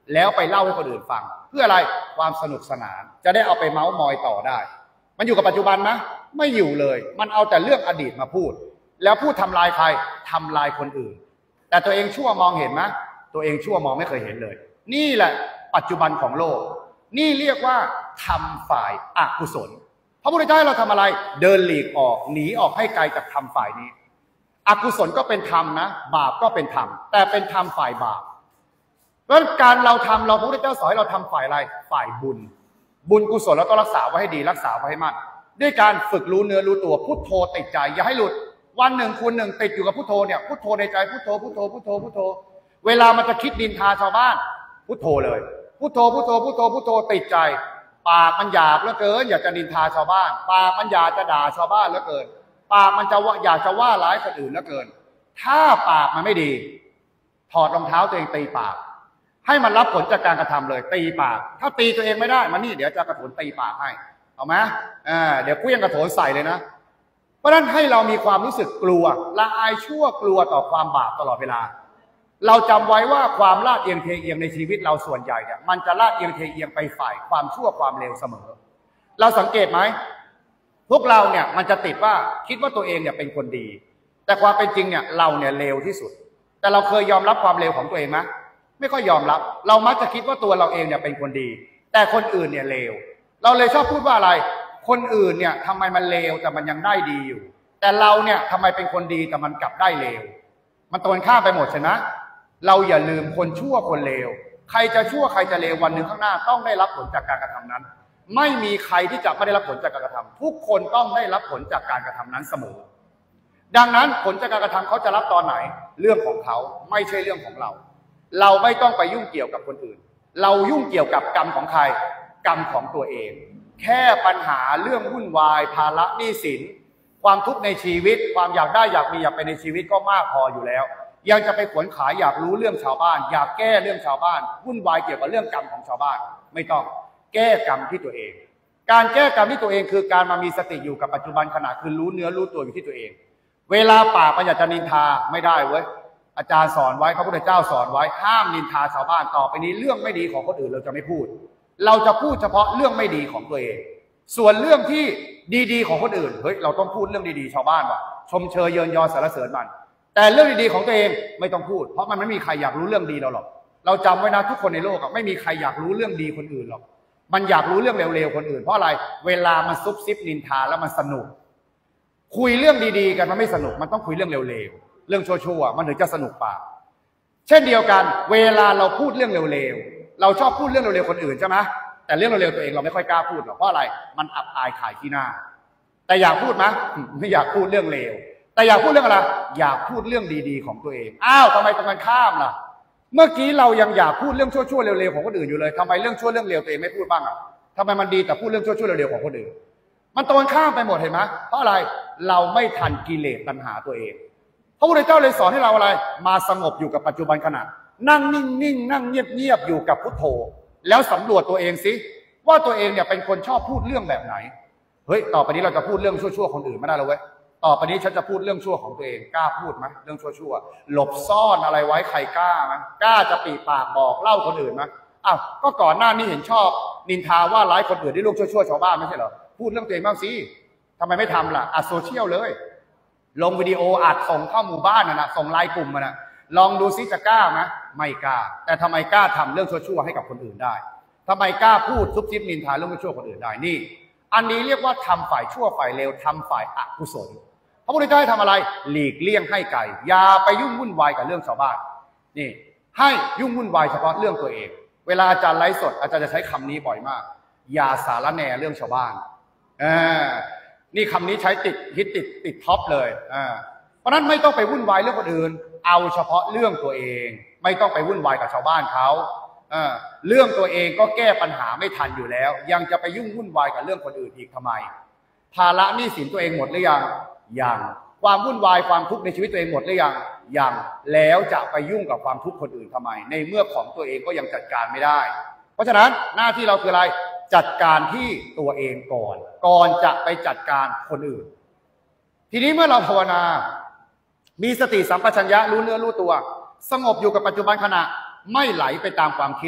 แล้วไปเล่าให้คนอื่นฟังเพื่ออะไรความสนุกสนานจะได้เอาไปเม้ามอยต่อได้มันอยู่กับปัจจุบันไหมไม่อยู่เลยมันเอาแต่เรื่องอดีตมาพูดแล้วพูดทำลายใครทำลายคนอื่นแต่ตัวเองชั่วมองเห็นไหมตัวเองชั่วมองไม่เคยเห็นเลยนี่แหละปัจจุบันของโลกนี่เรียกว่าทำฝ่ายอกุศลพระพุทธเจ้าเราทำอะไรเดินหลีกออกหนีออกให้ไกลจากทำฝ่ายนี้อกุศลก็เป็นธรรมนะบาปก็เป็นธรรมแต่เป็นธรรมฝ่ายบาปเพราะการเราทำเราพระพุทธเจ้าสอนให้เราทำฝ่ายอะไรฝ่ายบุญบุญกุศลเราต้องรักษาไว้ให้ดีรักษาไว้ให้มั่นด้วยการฝึกรู้เนื้อรู้ตัวพุทโธติดใจอย่าให้หลุดวันหนึ่งคุณหนึ่งติดอยู่กับพุทโธเนี่ยพุทโธในใจพุทโธพุทโธพุทโธพุทโธเวลามันจะคิดดินทาชาวบ้านพุทโธเลยพุทโธพุทโธพุทโธพุทโธติดใจปากมันหยาบเหลือเกินอยากจะดินทาชาวบ้านปากมันอยากจะด่าชาวบ้านเหลือเกินปากมันจะอยากจะว่าร้ายคนอื่นเหลือเกินถ้าปากมันไม่ดีถอดรองเท้าตัวเองตีปากให้มันรับผลจากการกระทำเลยตีปากถ้าตีตัวเองไม่ได้มานี่เดี๋ยวจะกระโถนตีปากให้เอาไหมเดี๋ยวเคลื่อนกระโถนใส่เลยนะเพราะฉะนั้นให้เรามีความรู้สึกกลัวละอายชั่วกลัวต่อความบาปตลอดเวลาเราจำไว้ว่าความลาดเอียงเทเอียงในชีวิตเราส่วนใหญ่เนี่ยมันจะลาดเอียงเทเอียงไปฝ่ายความชั่วความเลวเสมอเราสังเกตไหมพวกเราเนี่ยมันจะติดว่าคิดว่าตัวเองเนี่ยเป็นคนดีแต่ความเป็นจริงเนี่ยเราเนี่ยเลวที่สุดแต่เราเคยยอมรับความเลวของตัวเองไหมไม่ค่อยยอมรับเรามักจะคิดว่าตัวเราเองเนี่ยเป็นคนดีแต่คนอื่นเนี่ยเลวเราเลยชอบพูดว่าอะไรคนอื่นเนี่ยทำไมมันเลวแต่มันยังได้ดีอยู่แต่เราเนี่ยทำไมเป็นคนดีแต่มันกลับได้เลวมันตรงข้ามไปหมดใช่ไหมเราอย่าลืมคนชั่วคนเลวใครจะชั่วใครจะเลววันหนึ่งข้างหน้าต้องได้รับผลจากการกระทำนั้นไม่มีใครที่จะไม่ได้รับผลจากการกระทำทุกคนต้องได้รับผลจากการกระทำนั้นเสมอดังนั้นผลจากการกระทำเขาจะรับตอนไหนเรื่องของเขาไม่ใช่เรื่องของเราเราไม่ต้องไปยุ่งเกี่ยวกับคนอื่นเรายุ่งเกี่ยวกับกรรมของใครกรรมของตัวเองแค่ปัญหาเรื่องวุ่นวายภาระหนี้สินความทุกข์ในชีวิตความอยากได้อยากมีอยากเป็นในชีวิตก็มากพออยู่แล้วยังจะไปขวนขายอยากรู้เรื่องชาวบ้านอยากแก้เรื่องชาวบ้านวุ่นวายเกี่ยวกับเรื่องกรรมของชาวบ้านไม่ต้องแก้กรรมที่ตัวเองการแก้กรรมที่ตัวเองคือการมามีสติอยู่กับปัจจุบันขณะคือรู้เนื้อรู้ตัวอยู่ที่ตัวเองเวลาปากมันอยากจะนินทาไม่ได้เว้ยอาจารย์สอนไว้พระพุทธเจ้าสอนไว้ห้ามนินทาชาวบ้านต่อไปนี้เรื่องไม่ดีของคนอื่นเราจะไม่พูดเราจะพูดเฉพาะเรื่องไม่ดีของตัวเองส่วนเรื่องที่ดีๆของคนอื่นเฮ้ยเราต้องพูดเรื่องดีๆชาวบ้านว่ะชมเชยเยินยอสรรเสริญมันแต่เรื่องดีๆของตัวเองไม่ต้องพูดเพราะมันไม่มีใครอยากรู้เรื่องดีเราหรอกเราจำไว้นะทุกคนในโลกไม่มีใครอยากรู้เรื่องดีคนอื่นหรอกมันอยากรู้เรื่องเร็วๆคนอื่นเพราะอะไรเวลามันซุบซิบนินทาแล้วมันสนุกคุยเรื่องดีๆกันมันไม่สนุกมันต้องคุยเรื่องเร็วๆเรื่องชั่วๆมันถึงจะสนุกปากเช่นเดียวกันเวลาเราพูดเรื่องเร็วๆเราชอบพูดเรื่องเร็วๆคนอื่นใช่ไหมแต่เรื่องเร็วๆตัวเองเราไม่ค่อยกล้าพูดหรอกเพราะอะไรมันอับอายขายขี้หน้าแต่อยากพูดไหมไม่อยากพูดเรื่องเลวแต่อยากพูดเรื่องอะไรอยากพูดเรื่องดีๆของตัวเองอ้าวทำไมตรงกันข้ามล่ะเมื่อกี้เรายังอยากพูดเรื่องชั่วๆเร็วๆของคนอื่นอยู่เลยทำไมเรื่องชั่วเรื่องเลวตัวเองไม่พูดบ้างอ่ะทำไมมันดีแต่พูดเรื่องชั่วๆเร็วๆของคนอื่นมันตรงกันข้ามไปหมดเห็นไหมเพราะอะไรเราไม่ทันกิเลสตัณหาตัวเองพระพุทธเจ้าเลยสอนให้เราอะไรมาสงบอยู่กับปัจจุบันขณะนั่งนิ่งๆนั่งเงียบๆอยู่กับพุทโธแล้วสำรวจตัวเองสิว่าตัวเองเนี่ยเป็นคนชอบพูดเรื่องแบบไหนเฮ้ยต่อไปนี้เราจะพูดเรื่องชั่วๆคนอื่นไม่ได้แล้วเว้ยต่อไปนี้ฉันจะพูดเรื่องชั่วของตัวเองกล้าพูดไหมเรื่องชั่วๆหลบซ่อนอะไรไว้ใครกล้าไหมกล้าจะปีปากบอกเล่าคนอื่นไหมอ้าวก็ก่อนหน้านี้เห็นชอบนินทาว่าร้ายคนอื่นที่ลูกชั่วๆชาวบ้านไม่ใช่เหรอพูดเรื่องตัวเองบ้างสิทำไมไม่ทำล่ะอัดโซเชียลเลยลงวิดีโออัดส่งเข้าหมู่บ้านนะส่งไลน์กลุ่มนะลองดูซิจะกล้าไหมไม่กล้าแต่ทำไมกล้าทำเรื่องชั่วๆให้กับคนอื่นได้ทำไมกล้าพูดซุบซิบนินทาเรื่องชั่วคนอื่นได้นี่อันนี้เรียกว่าทำฝ่ายชั่วฝ่ายเลวทำฝ่ายอกุศลพระพุทธเจ้าทำอะไรหลีกเลี่ยงให้ไกลอย่าไปยุ่งวุ่นวายกับเรื่องชาวบ้านนี่ให้ยุ่งวุ่นวายเฉพาะเรื่องตัวเองเวลาอาจารย์ไลฟ์สดอาจารย์จะใช้คำนี้บ่อยมากอย่าสารแหน่เรื่องชาวบ้านนี่คำนี้ใช้ติดท็อปเลยเพราะนั้นไม่ต้องไปวุ่นวายเรื่องคนอื่นเอาเฉพาะเรื่องตัวเองไม่ต้องไปวุ่นวายกับชาวบ้านเขาเรื่องตัวเองก็แก้ปัญหาไม่ทันอยู่แล้วยังจะไปยุ่งวุ่นวายกับเรื่องคนอื่นอีกทำไมภาระหนี้สินตัวเองหมดหรือยังความวุ่นวายความทุกข์ในชีวิตตัวเองหมดหรือยังแล้วจะไปยุ่งกับความทุกข์คนอื่นทำไมในเมื่อของตัวเองก็ยังจัดการไม่ได้เพราะฉะนั้นหน้าที่เราคืออะไรจัดการที่ตัวเองก่อนจะไปจัดการคนอื่นทีนี้เมื่อเราภาวนามีสติสัมปชัญญะรู้เนื้อรู้ตัวสงบอยู่กับปัจจุบันขณะไม่ไหลไปตามความคิด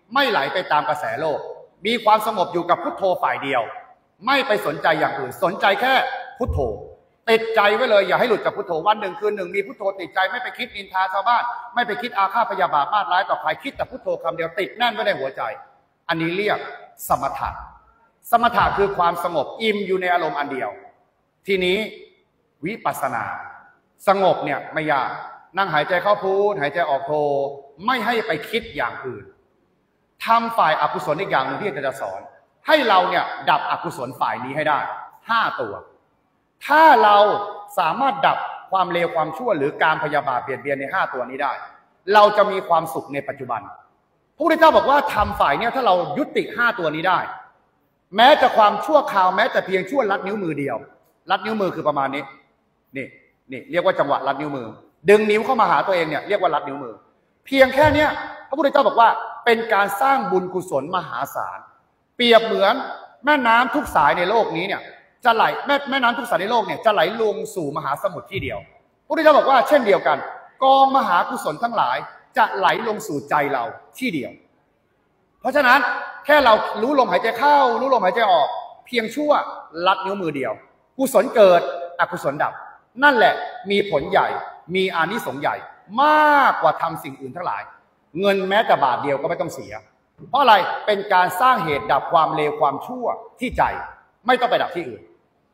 ไม่ไหลไปตามกระแสโลกมีความสงบอยู่กับพุทโธฝ่ายเดียวไม่ไปสนใจอย่างอื่นสนใจแค่พุทโธติดใจไว้เลยอย่าให้หลุดจากพุทโธวันหนึ่งคืนหนึ่งมีพุทโธติดใจไม่ไปคิดนินทาชาวบ้านไม่ไปคิดอาฆาตพยาบาทมาดร้ายต่อใครคิดแต่พุทโธคำเดียวติดแน่นไว้ในหัวใจอันนี้เรียกสมถะสมถะคือความสงบอิ่มอยู่ในอารมณ์อันเดียวทีนี้วิปัสสนาสงบเนี่ยไม่ยากนั่งหายใจเข้าพุทหายใจออกโธไม่ให้ไปคิดอย่างอื่นทำฝ่ายอกุศลอีกอย่างหนึ่งที่จะสอนให้เราเนี่ยดับอกุศลฝ่ายนี้ให้ได้5ตัวถ้าเราสามารถดับความเลวความชั่วหรือการพยาบาทเบียดเบียนใน5ตัวนี้ได้เราจะมีความสุขในปัจจุบันพระพุทธเจ้าบอกว่าทำฝ่ายเนี่ยถ้าเรายุติ5ตัวนี้ได้แม้จะความชั่วคราวแม้แต่เพียงชั่วลัดนิ้วมือเดียวลัดนิ้วมือคือประมาณนี้นี่เรียกว่าจังหวะลัดนิ้วมือดึงนิ้วเข้ามาหาตัวเองเนี่ยเรียกว่าลัดนิ้วมือเพียงแค่เนี้ยพระพุทธเจ้าบอกว่าเป็นการสร้างบุญกุศลมหาศาลเปรียบเหมือนแม่น้ำทุกสายในโลกนี้เนี่ยจะไหลแม่น้ำทุกสายในโลกเนี่ยจะไหลลงสู่มหาสมุทรที่เดียวพระพุทธเจ้าบอกว่าเช่นเดียวกันกองมหากุศลทั้งหลายจะไหลลงสู่ใจเราที่เดียวเพราะฉะนั้นแค่เรารู้ลมหายใจเข้ารู้ลมหายใจออกเพียงชั่วลัดนิ้วมือเดียวกุศลเกิดอกุศลดับนั่นแหละมีผลใหญ่มีอานิสงส์ใหญ่มากกว่าทำสิ่งอื่นทั้งหลายเงินแม้แต่บาทเดียวก็ไม่ต้องเสียเพราะอะไรเป็นการสร้างเหตุดับความเลวความชั่วที่ใจไม่ต้องไปดับที่อื่น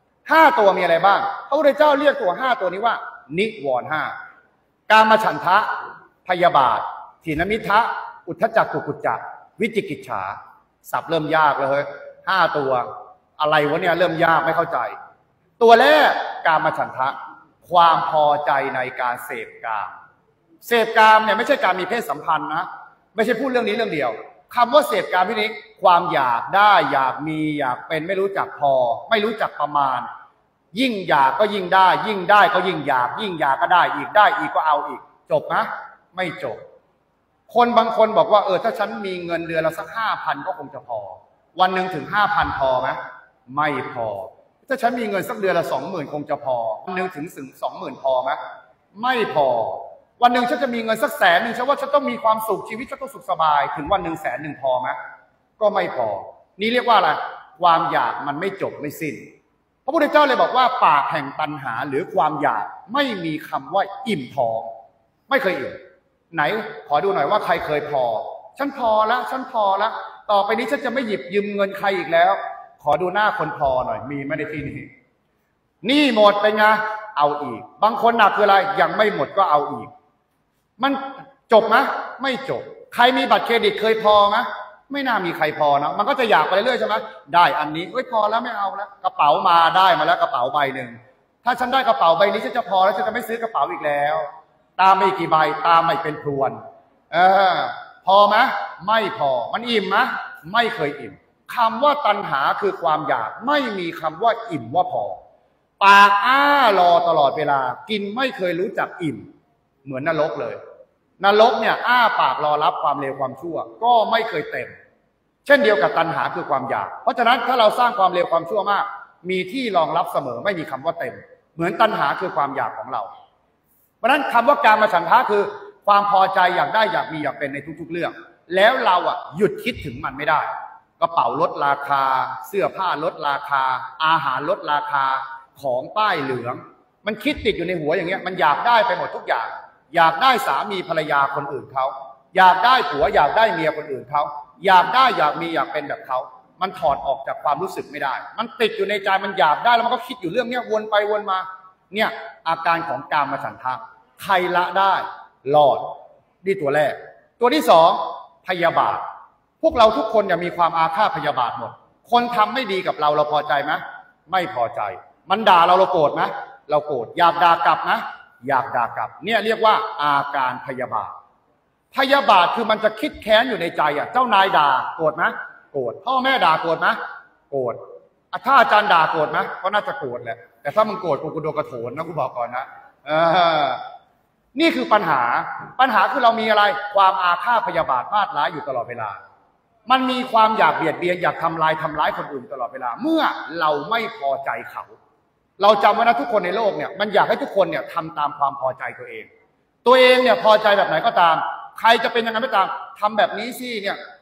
5ตัวมีอะไรบ้างพระพุทธเจ้าเรียกตัว5ตัวนี้ว่านิวรณ์5กามฉันทะพยาบาทถีนมิทะอุทธัจจกุกุจจะวิจิกิจฉาสับเริ่มยากเลย5ตัวอะไรวะเนี่ยเริ่มยากไม่เข้าใจตัวแรกกามฉันทะความพอใจในการเสพกามเสพกามเนี่ยไม่ใช่การมีเพศสัมพันธ์นะไม่ใช่พูดเรื่องนี้เรื่องเดียวคำว่าเสพกามที่นี้ความอยากได้อยากมีอยากเป็นไม่รู้จักพอไม่รู้จักประมาณยิ่งอยากก็ยิ่งได้ยิ่งได้ก็ยิ่งอยากยิ่งอยากก็ได้อีกได้อีกก็เอาอีกจบนะไม่จบคนบางคนบอกว่าถ้าฉันมีเงินเดือนละสัก5,000ก็คงจะพอวันหนึ่งถึง5,000พอไหมไม่พอถ้าฉันมีเงินสักเดือนละ20,000คงจะพอวันหนึ่งถึง20,000พอไหมไม่พอวันหนึ่งฉันจะมีเงินสัก100,000ฉันว่าฉันต้องมีความสุขชีวิตฉันต้องสุขสบายถึงวันหนึ่ง100,000พอไหมก็ไม่พอนี่เรียกว่าอะไรความอยากมันไม่จบไม่สิ้นพระพุทธเจ้าเลยบอกว่าปากแห่งตัณหาหรือความอยากไม่มีคำว่าอิ่มท้องไม่เคยอิ่มไหนขอดูหน่อยว่าใครเคยพอฉันพอแล้วฉันพอแล้วต่อไปนี้ฉันจะไม่หยิบยืมเงินใครอีกแล้วขอดูหน้าคนพอหน่อยมีไม่ได้ที่นี่หมดเป็นไงเอาอีกบางคนหนักคืออะไรยังไม่หมดก็เอาอีกมันจบไหมไม่จบใครมีบัตรเครดิตเคยพอไหมไม่น่ามีใครพอนะมันก็จะอยากไปเรื่อยๆใช่ไหมได้อันนี้พอแล้วไม่เอาแล้วกระเป๋ามาได้มาแล้วกระเป๋าใบหนึ่งถ้าฉันได้กระเป๋าใบนี้ฉันจะพอแล้วฉันจะไม่ซื้อกระเป๋าอีกแล้วตามไม่กี่ใบตามไม่เป็นพรวนพอไหมไม่พอมันอิ่มไหมไม่เคยอิ่มคำว่าตัณหาคือความอยากไม่มีคำว่าอิ่มว่าพอปากรอตลอดเวลากินไม่เคยรู้จักอิ่มเหมือนนรกเลยนรกเนี่ยปากรอรับความเลวความชั่วก็ไม่เคยเต็มเช่นเดียวกับตัณหาคือความอยากเพราะฉะนั้นถ้าเราสร้างความเลวความชั่วมากมีที่รองรับเสมอไม่มีคำว่าเต็มเหมือนตัณหาคือความอยากของเราเพราะฉะนั้นคำว่ากามฉันทะคือความพอใจอยากได้อยากมีอยากเป็นในทุกๆเรื่องแล้วเราหยุดคิดถึงมันไม่ได้กระเป๋าลดราคาเสื้อผ้าลดราคาอาหารลดราคาของป้ายเหลืองมันคิดติดอยู่ในหัวอย่างเงี้ยมันอยากได้ไปหมดทุกอย่างอยากได้สามีภรรยาคนอื่นเขาอยากได้ผัวอยากได้เมียคนอื่นเขาอยากได้อยากมีอยากเป็นแบบเขามันถอดออกจากความรู้สึกไม่ได้มันติดอยู่ในใจมันอยากได้แล้วมันก็คิดอยู่เรื่องเนี้ยวนไปวนมาเนี่ยอาการของกามฉันทะใครละได้รอดนี่ตัวแรกตัวที่2พยาบาทพวกเราทุกคนมีความอาฆาตพยาบาทหมดคนทำไม่ดีกับเราพอใจไหมไม่พอใจมันด่าเราโกรธไหมเราโกรธอยากด่ากลับนะอยากด่ากลับเนี่ยเรียกว่าอาการพยาบาทพยาบาทคือมันจะคิดแค้นอยู่ในใจเจ้านายด่าโกรธไหมโกรธพ่อแม่ด่าโกรธไหมโกรธถ้าอาจารย์ด่าโกรธไหมก็น่าจะโกรธแหละแต่ถ้ามึงโกรธกูโดนกระโถนนะกูบอกก่อนนะนี่คือปัญหาคือเรามีอะไรความอาฆาตพยาบาทมาดร้ายอยู่ตลอดเวลามันมีความอยากเบียดเบียนอยากทำร้ายคนอื่นตลอดเวลาเมื่อเราไม่พอใจเขาเราจำไว้นะทุกคนในโลกเนี่ยมันอยากให้ทุกคนเนี่ยทำตามความพอใจตัวเองเนี่ยพอใจแบบไหนก็ตามใครจะเป็นยังไงก็ตามทำแบบนี้สิเนี่ย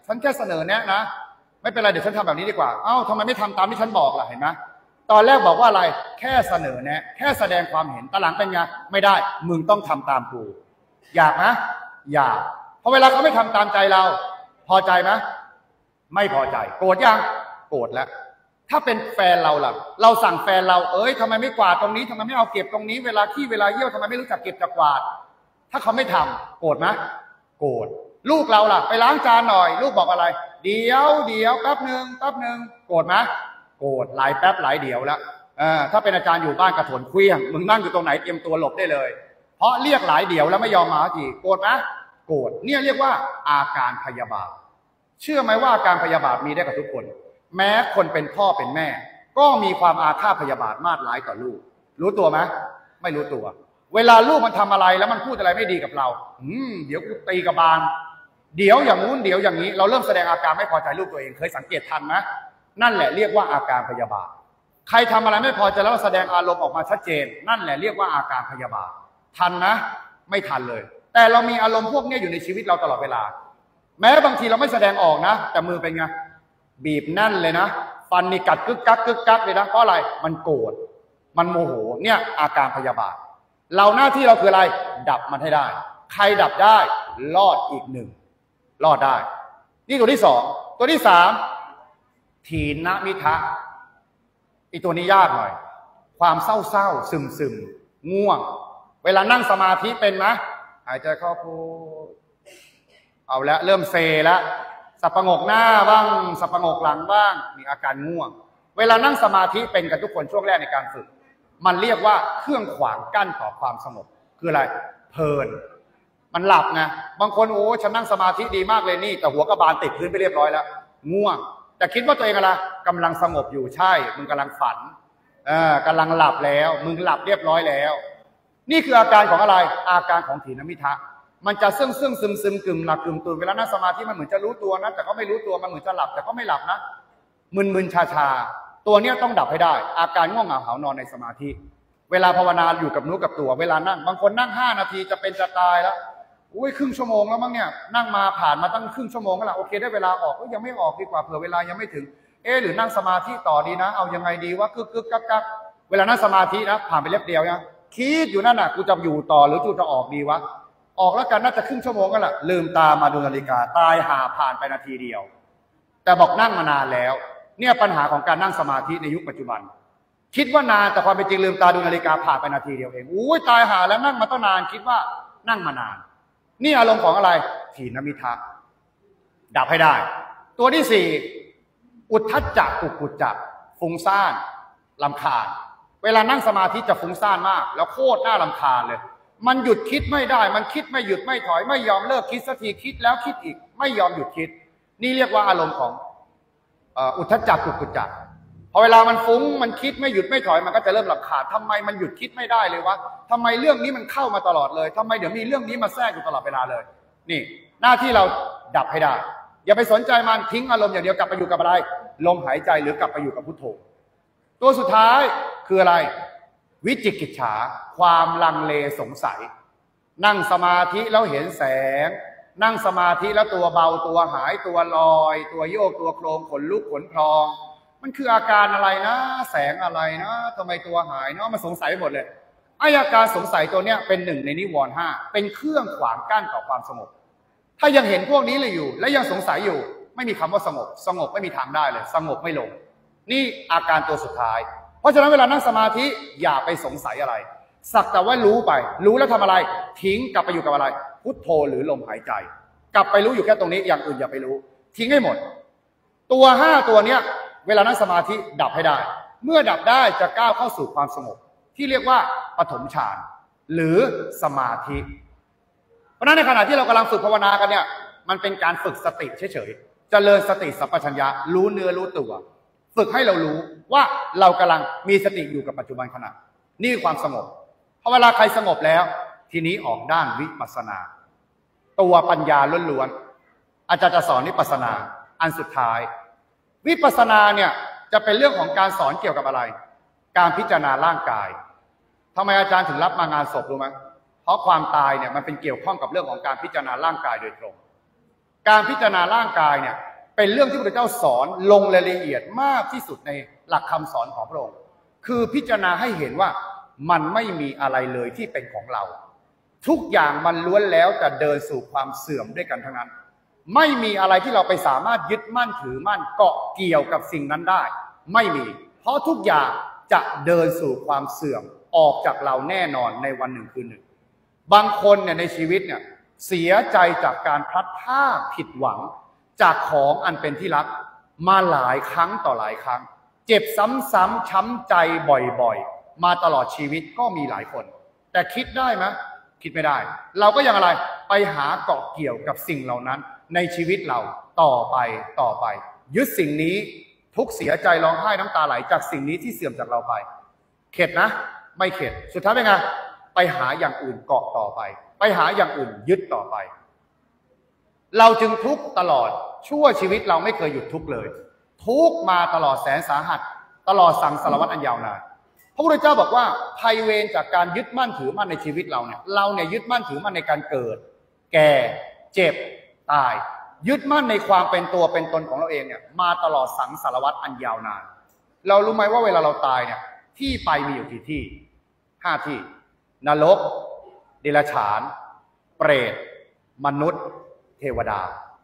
ฉันแค่เสนอแนะนะไม่เป็นไรเดี๋ยวฉันทำแบบนี้ดีกว่าเอ้าทำไมไม่ทำตามที่ฉันบอกล่ะเห็นไหมตอนแรกบอกว่าอะไรแค่เสนอแนะแค่แสดงความเห็นตอนหลังเป็นไงไม่ได้มึงต้องทำตามกูอยากนะอยากพอเวลาเขาไม่ทำตามใจเราพอใจไหมไม่พอใจโกรธยังโกรธแล้วถ้าเป็นแฟนเราล่ะเราสั่งแฟนเราทำไมไม่กวาดตรงนี้ทำไมไม่เอาเก็บตรงนี้เวลาขี้เวลาเยี่ยวทำไมไม่รู้จักเก็บจักกวาดถ้าเขาไม่ทำโกรธไหมโกรธลูกเราล่ะไปล้างจานหน่อยลูกบอกอะไรเดี๋ยวแป๊บหนึ่งโกรธไหมโกรธหลายแป๊บหลายเดี๋ยวแล้วถ้าเป็นอาจารย์อยู่บ้านกระโถนเคลี้ยงมึงนั่งอยู่ตรงไหนเตรียมตัวหลบได้เลยเพราะเรียกหลายเดี๋ยวแล้วไม่ยอมมาทีโกรธไหมโกรธเนี่ยเรียกว่าอาการพยาบาทเชื่อไหมว่าอาการพยาบาทมีได้กับทุกคนแม้คนเป็นพ่อเป็นแม่ก็มีความอาฆาตพยาบาทมาดร้ายต่อลูกรู้ตัวไหมไม่รู้ตัวเวลาลูกมันทำอะไรแล้วมันพูดอะไรไม่ดีกับเราเดี๋ยวกูตีกระบาลเดี๋ยวอย่างงู้นเดี๋ยวอย่างนี้เราเริ่มแสดงอาการไม่พอใจลูกตัวเองเคยสังเกตทันไหมนั่นแหละเรียกว่าอาการพยาบาทใครทำอะไรไม่พอใจแล้วแสดงอารมณ์ออกมาชัดเจนนั่นแหละเรียกว่าอาการพยาบาททันนะไม่ทันเลยแต่เรามีอารมณ์พวกนี้อยู่ในชีวิตเราตลอดเวลาแม้บางทีเราไม่แสดงออกนะแต่มือเป็นไงบีบแน่นเลยนะฟันนี่กัดกึกกักเลยนะเพราะอะไรมันโกรธมันโมโหเนี่ยอาการพยาบาทเราหน้าที่เราคืออะไรดับมันให้ได้ใครดับได้รอดอีกหนึ่งรอดได้นี่ตัวที่สองตัวที่สามถีนมิทะอีตัวนี้ยากหน่อยความเศร้าซึมง่วงเวลานั่งสมาธิเป็นไหมหายใจเข้าพูดเอาละเริ่มเซแล้วสับประงกหน้าบ้างสับประงกหลังบ้างมีอาการง่วงเวลานั่งสมาธิเป็นกันทุกคนช่วงแรกในการฝึกมันเรียกว่าเครื่องขวางกั้นต่อความสงบคืออะไรเพลินมันหลับไงบางคนฉันนั่งสมาธิดีมากเลยนี่แต่หัวกระบาลติดพื้นไปเรียบร้อยแล้วง่วงแต่คิดว่าตัวเองอะไรกำลังสงบอยู่ใช่มึงกำลังฝันกำลังหลับแล้วมึงหลับเรียบร้อยแล้วนี่คืออาการของอะไรอาการของถีนมิทะมันจะซึ่งซึมกึ่มหลับกึ่มตื่นเวลานั่งสมาธิมันเหมือนจะรู้ตัวนะแต่ก็ไม่รู้ตัวมันเหมือนจะหลับแต่ก็ไม่หลับนะมึนชาตัวเนี้ยต้องดับให้ได้อาการง่วงเหงาหาวนอนในสมาธิเวลาภาวนาอยู่กับนู้กับตัวเวลานั่งบางคนนั่ง5 นาทีจะเป็นจะตายแล้วครึ่งชั่วโมงแล้วมั้งเนี่ยนั่งมาผ่านมาตั้งครึ่งชั่วโมงแล้วล่ะโอเคได้เวลาออกยังไม่ออกดีกว่าเผื่อเวลายังไม่ถึงหรือนั่งสมาธิต่อดีนะเอายังไงดีว่ากึกกักเวลานั่งสมาธินะผ่านไปเล็บเดียวนะคิดอยู่นั่นน่ะกูจะอยู่ต่อหรือกูจะออกดีวะออกแล้วกันน่าจะครึ่งชั่วโมงกันแหละลืมตามาดูนาฬิกาตายหาผ่านไปนาทีเดียวแต่บอกนั่งมานานแล้วเนี่ยปัญหาของการนั่งสมาธิในยุคปัจจุบันคิดว่านานแต่ความเป็นจริงลืมตาดูนาฬิกาผ่านไปนาทีเดียวเองตายหาแล้วนั่งมาตั้งนานคิดว่านั่งมานานนี่อารมณ์ของอะไรถีนมิทะดับให้ได้ตัวที่สี่อุทธัจจะกุกุจจะฟุ้งซ่านรำคาญเวลานั่งสมาธิจะฟุ้งซ่านมากแล้วโคตรน่ารำคาญเลยมันหยุดคิดไม่ได้มันคิดไม่หยุดไม่ถอยไม่ยอมเลิกคิดสักทีคิดแล้วคิดอีกไม่ยอมหยุดคิดนี่เรียกว่าอารมณ์ของอุทธัจจะกุกุจจะพอเวลามันฟุ้งมันคิดไม่หยุดไม่ถอยมันก็จะเริ่มรำคาญทำไมมันหยุดคิดไม่ได้เลยวะทำไมเรื่องนี้มันเข้ามาตลอดเลยทำไมเดี๋ยวมีเรื่องนี้มาแทรกอยู่ตลอดเวลาเลยนี่หน้าที่เราดับให้ได้อย่าไปสนใจมันทิ้งอารมณ์อย่างเดียวกลับไปอยู่กับอะไรลมหายใจหรือกลับไปอยู่กับพุทโธตัวสุดท้ายคืออะไรวิจิกิจฉาความลังเลสงสัยนั่งสมาธิแล้วเห็นแสงนั่งสมาธิแล้วตัวเบาตัวหายตัวลอยตัวโยกตัวโครงขนลุกขนพองมันคืออาการอะไรนะแสงอะไรนะทำไมตัวหายเนาะมันสงสัยหมดเลยอาการสงสัยตัวเนี้ยเป็นหนึ่งในนิวรณ์5เป็นเครื่องขวางกั้นต่อความสงบถ้ายังเห็นพวกนี้เลยอยู่และยังสงสัยอยู่ไม่มีคำว่าสงบไม่มีทางได้เลยสงบไม่ลงนี่อาการตัวสุดท้ายเพราะฉะนั้นเวลานั่งสมาธิอย่าไปสงสัยอะไรสักแต่ว่ารู้ไปรู้แล้วทำอะไรทิ้งกลับไปอยู่กับอะไรพุทโธหรือลมหายใจกลับไปรู้อยู่แค่ตรงนี้อย่างอื่นอย่าไปรู้ทิ้งให้หมดตัว5ตัวเนี้ยเวลานั่งสมาธิดับให้ได้เมื่อดับได้จะก้าวเข้าสู่ความสงบที่เรียกว่าปฐมฌานหรือสมาธิเพราะนั้นในขณะที่เรากำลังฝึกภาวนากันเนี่ยมันเป็นการฝึกสติเฉยๆเจริญสติสัมปชัญญะรู้เนื้อรู้ตัวฝึกให้เรารู้ว่าเรากำลังมีสติอยู่กับปัจจุบันขณะนี่คือความสงบพอเวลาใครสงบแล้วทีนี้ออกด้านวิปัสสนาตัวปัญญาล้วนๆอาจารย์จะสอนวิปัสสนาอันสุดท้ายวิปัสสนาเนี่ยจะเป็นเรื่องของการสอนเกี่ยวกับอะไรการพิจารณาร่างกายทำไมอาจารย์ถึงรับมางานศพรู้ไหมเพราะความตายเนี่ยมันเป็นเกี่ยวข้องกับเรื่องของการพิจารณาร่างกายโดยตรงการพิจารณาร่างกายเนี่ยเป็นเรื่องที่พระพุทธเจ้าสอนลงรายละเอียดมากที่สุดในหลักคำสอนของพระองค์คือพิจารณาให้เห็นว่ามันไม่มีอะไรเลยที่เป็นของเราทุกอย่างมันล้วนแล้วแต่เดินสู่ความเสื่อมด้วยกันทั้งนั้นไม่มีอะไรที่เราไปสามารถยึดมั่นถือมั่นเกาะเกี่ยวกับสิ่งนั้นได้ไม่มีเพราะทุกอย่างจะเดินสู่ความเสื่อมออกจากเราแน่นอนในวันหนึ่งคืนหนึ่งบางคนเนี่ยในชีวิตเนี่ยเสียใจจากการพลัดพรากผิดหวังจากของอันเป็นที่รักมาหลายครั้งต่อหลายครั้งเจ็บซ้ำๆช้ำใจบ่อยๆมาตลอดชีวิตก็มีหลายคนแต่คิดได้ไหมคิดไม่ได้เราก็ยังอะไรไปหาเกาะเกี่ยวกับสิ่งเหล่านั้นในชีวิตเราต่อไปยึดสิ่งนี้ทุกเสียใจร้องไห้น้ำตาไหลจากสิ่งนี้ที่เสื่อมจากเราไปเข็ดนะไม่เข็ดสุดท้ายเป็นไงไปหาอย่างอื่นเกาะต่อไปหาอย่างอื่นยึดต่อไปเราจึงทุกข์ตลอดชั่วชีวิตเราไม่เคยหยุดทุกข์เลยทุกข์มาตลอดแสนสาหัสตลอดสังสารวัฏอันยาวนานพระพุทธเจ้าบอกว่าภัยเวรจากการยึดมั่นถือมั่นในชีวิตเราเนี่ยยึดมั่นถือมั่นในการเกิดแก่เจ็บตายยึดมั่นในความเป็นตัวเป็นตนของเราเองเนี่ยมาตลอดสังสารวัฏอันยาวนานเรารู้ไหมว่าเวลาเราตายเนี่ยที่ไปมีอยู่กี่ที่5 ที่นรกเดรัจฉานเปรตมนุษย์เทวดา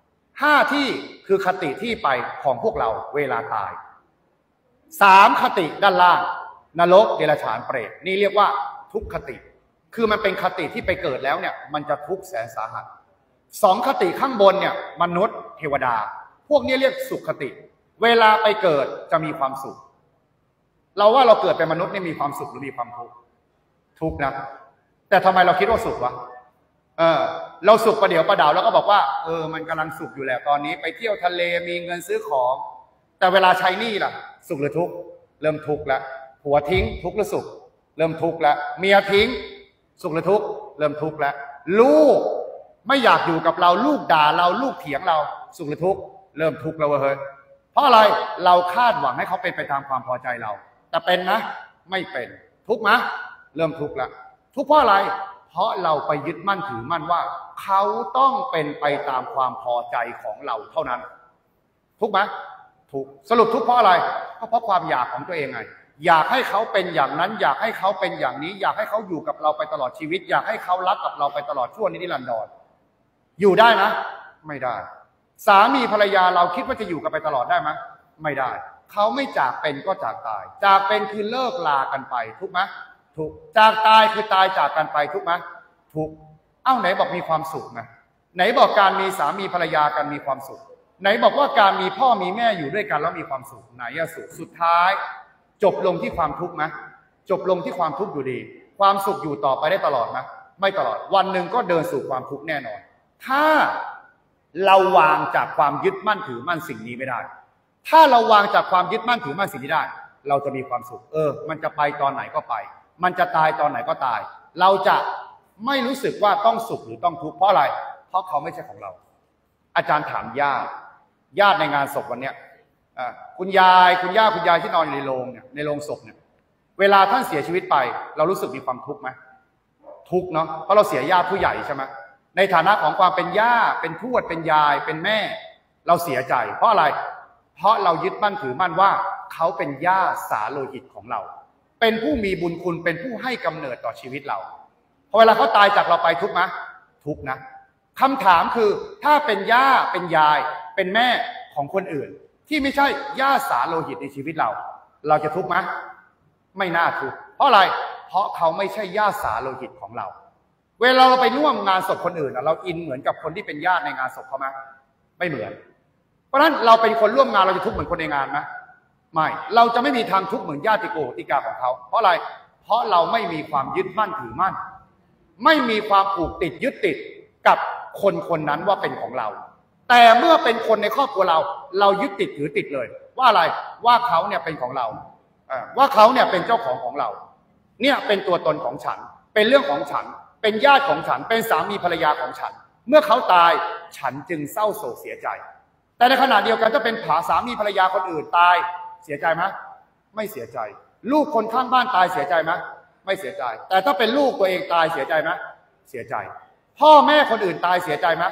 5 ที่คือคติที่ไปของพวกเราเวลาตาย3 คติด้านล่างนรกเดรัจฉานเปรตนี่เรียกว่าทุกขติคือมันเป็นคติที่ไปเกิดแล้วเนี่ยมันจะทุกข์แสนสาหัส2 คติข้างบนเนี่ยมนุษย์เทวดาพวกนี้เรียกสุขคติเวลาไปเกิดจะมีความสุขเราว่าเราเกิดเป็นมนุษย์นี่มีความสุขหรือมีความทุกข์นะแต่ทำไมเราคิดว่าสุขวะเราสุขประเดี๋ยวประดาวแล้วก็บอกว่ามันกำลังสุขอยู่แหละตอนนี้ไปเที่ยวทะเลมีเงินซื้อของแต่เวลาใช้หนี้ล่ะสุขหรือทุกข์เริ่มทุกข์แล้วผัวทิ้งทุกข์หรือสุขเริ่มทุกข์แล้วเมียทิ้งสุขหรือทุกข์เริ่มทุกข์แล้วลูกไม่อยากอยู่กับเราลูกด่าเราลูกเถียงเราสุขหรือทุกข์เริ่มทุกข์แล้วเฮ้ยเพราะอะไรเราคาดหวังให้เขาเป็นไปตามความพอใจเราแต่เป็นนะไม่เป็นทุกข์ไหมเริ่มทุกข์แล้วทุกข์เพราะอะไรเพราะเราไปยึดมั่นถือมั่นว่าเขาต้องเป็นไปตามความพอใจของเราเท่านั้นทุกข์ไหมทุกข์สรุปทุกข์เพราะอะไรเพราะความอยากของตัวเองไงอยากให้เขาเป็นอย่างนั้นอยากให้เขาเป็นอย่างนี้อยากให้เขาอยู่กับเราไปตลอดชีวิตอยากให้เขารักกับเราไปตลอดชั่วนิรันดรอยู่ได้นะไม่ได้สามีภรรยาเราคิดว่าจะอยู่กันไปตลอดได้ไหมไม่ได้เขาไม่จากเป็นก็จากตายจากเป็นคือเลิกลากันไปทุกไหมทุกจากตายคือตายจากกันไปทุกไหมทุกไหนบอกมีความสุขนะไหนบอกการมีสามีภรรยากันมีความสุขไหนบอกว่าการมีพ่อมีแม่อยู่ด้วยกันแล้วมีความสุขไหนสุขสุดท้ายจบลงที่ความทุกข์ไหมจบลงที่ความทุกข์อยู่ดีความสุขอยู่ต่อไปได้ตลอดไหมไม่ตลอดวันหนึ่งก็เดินสู่ความทุกข์แน่นอนถ้าเราวางจากความยึดมั่นถือมั่นสิ่งนี้ไม่ได้ถ้าเราวางจากความยึดมั่นถือมั่นสิ่งนี้ได้เราจะมีความสุขมันจะไปตอนไหนก็ไปมันจะตายตอนไหนก็ตายเราจะไม่รู้สึกว่าต้องสุขหรือต้องทุกข์เพราะอะไรเพราะเขาไม่ใช่ของเราอาจารย์ถามญาติในงานศพวันเนี้ยคุณย่าคุณยายที่นอนอยู่ในโรงเนี่ยในโรงศพเนี่ยเวลาท่านเสียชีวิตไปเรารู้สึกมีความทุกข์ไหมทุกข์เนาะเพราะเราเสียญาติผู้ใหญ่ใช่ไหมในฐานะของความเป็นย่าเป็นทวดเป็นยายเป็นแม่เราเสียใจเพราะอะไรเพราะเรายึดมั่นถือมั่นว่าเขาเป็นย่าสาโลหิตของเราเป็นผู้มีบุญคุณเป็นผู้ให้กำเนิดต่อชีวิตเราพอเวลาเขาตายจากเราไปทุกข์ไหมทุกข์นะคำถามคือถ้าเป็นย่าเป็นยายเป็นแม่ของคนอื่นที่ไม่ใช่ย่าสาโลหิตในชีวิตเราจะทุกข์ไหมไม่น่าทุกข์เพราะอะไรเพราะเขาไม่ใช่ย่าสาโลหิตของเราเวลาเราไปร่วมงานศพคนอื่นเราอินเหมือนกับคนที่เป็นญาติในงานศพเขาไหมไม่เหมือนเพราะฉะนั้นเราเป็นคนร่วมงานเราจะทุกข์เหมือนคนในงานไหมไม่เราจะไม่มีทางทุกข์เหมือนญาติโกโหติกาของเขาเพราะอะไรเพราะเราไม่มีความยึดมั่นถือมั่นไม่มีความผูกติดยึดติดกับคนนั้นว่าเป็นของเราแต่เมื่อเป็นคนในครอบครัวเรายึดติดถือติดเลยว่าอะไรว่าเขาเนี่ยเป็นของเราว่าเขาเนี่ยเป็นเจ้าของเราเนี่ยเป็นตัวตนของฉันเป็นเรื่องของฉันเป็นญาติของฉันเป็นสามีภรรยาของฉันเมื่อเขาตายฉันจึงเศร้าโศกเสียใจแต่ในขณะเดียวกันถ้าเป็นสามีภรรยาคนอื่นตายเสียใจไหมไม่เสียใจลูกคนข้างบ้านตายเสียใจไหมไม่เสียใจแต่ถ้าเป็นลูกตัวเองตายเสียใจไหมเสียใจพ่อแม่คนอื่นตายเสียใจไหม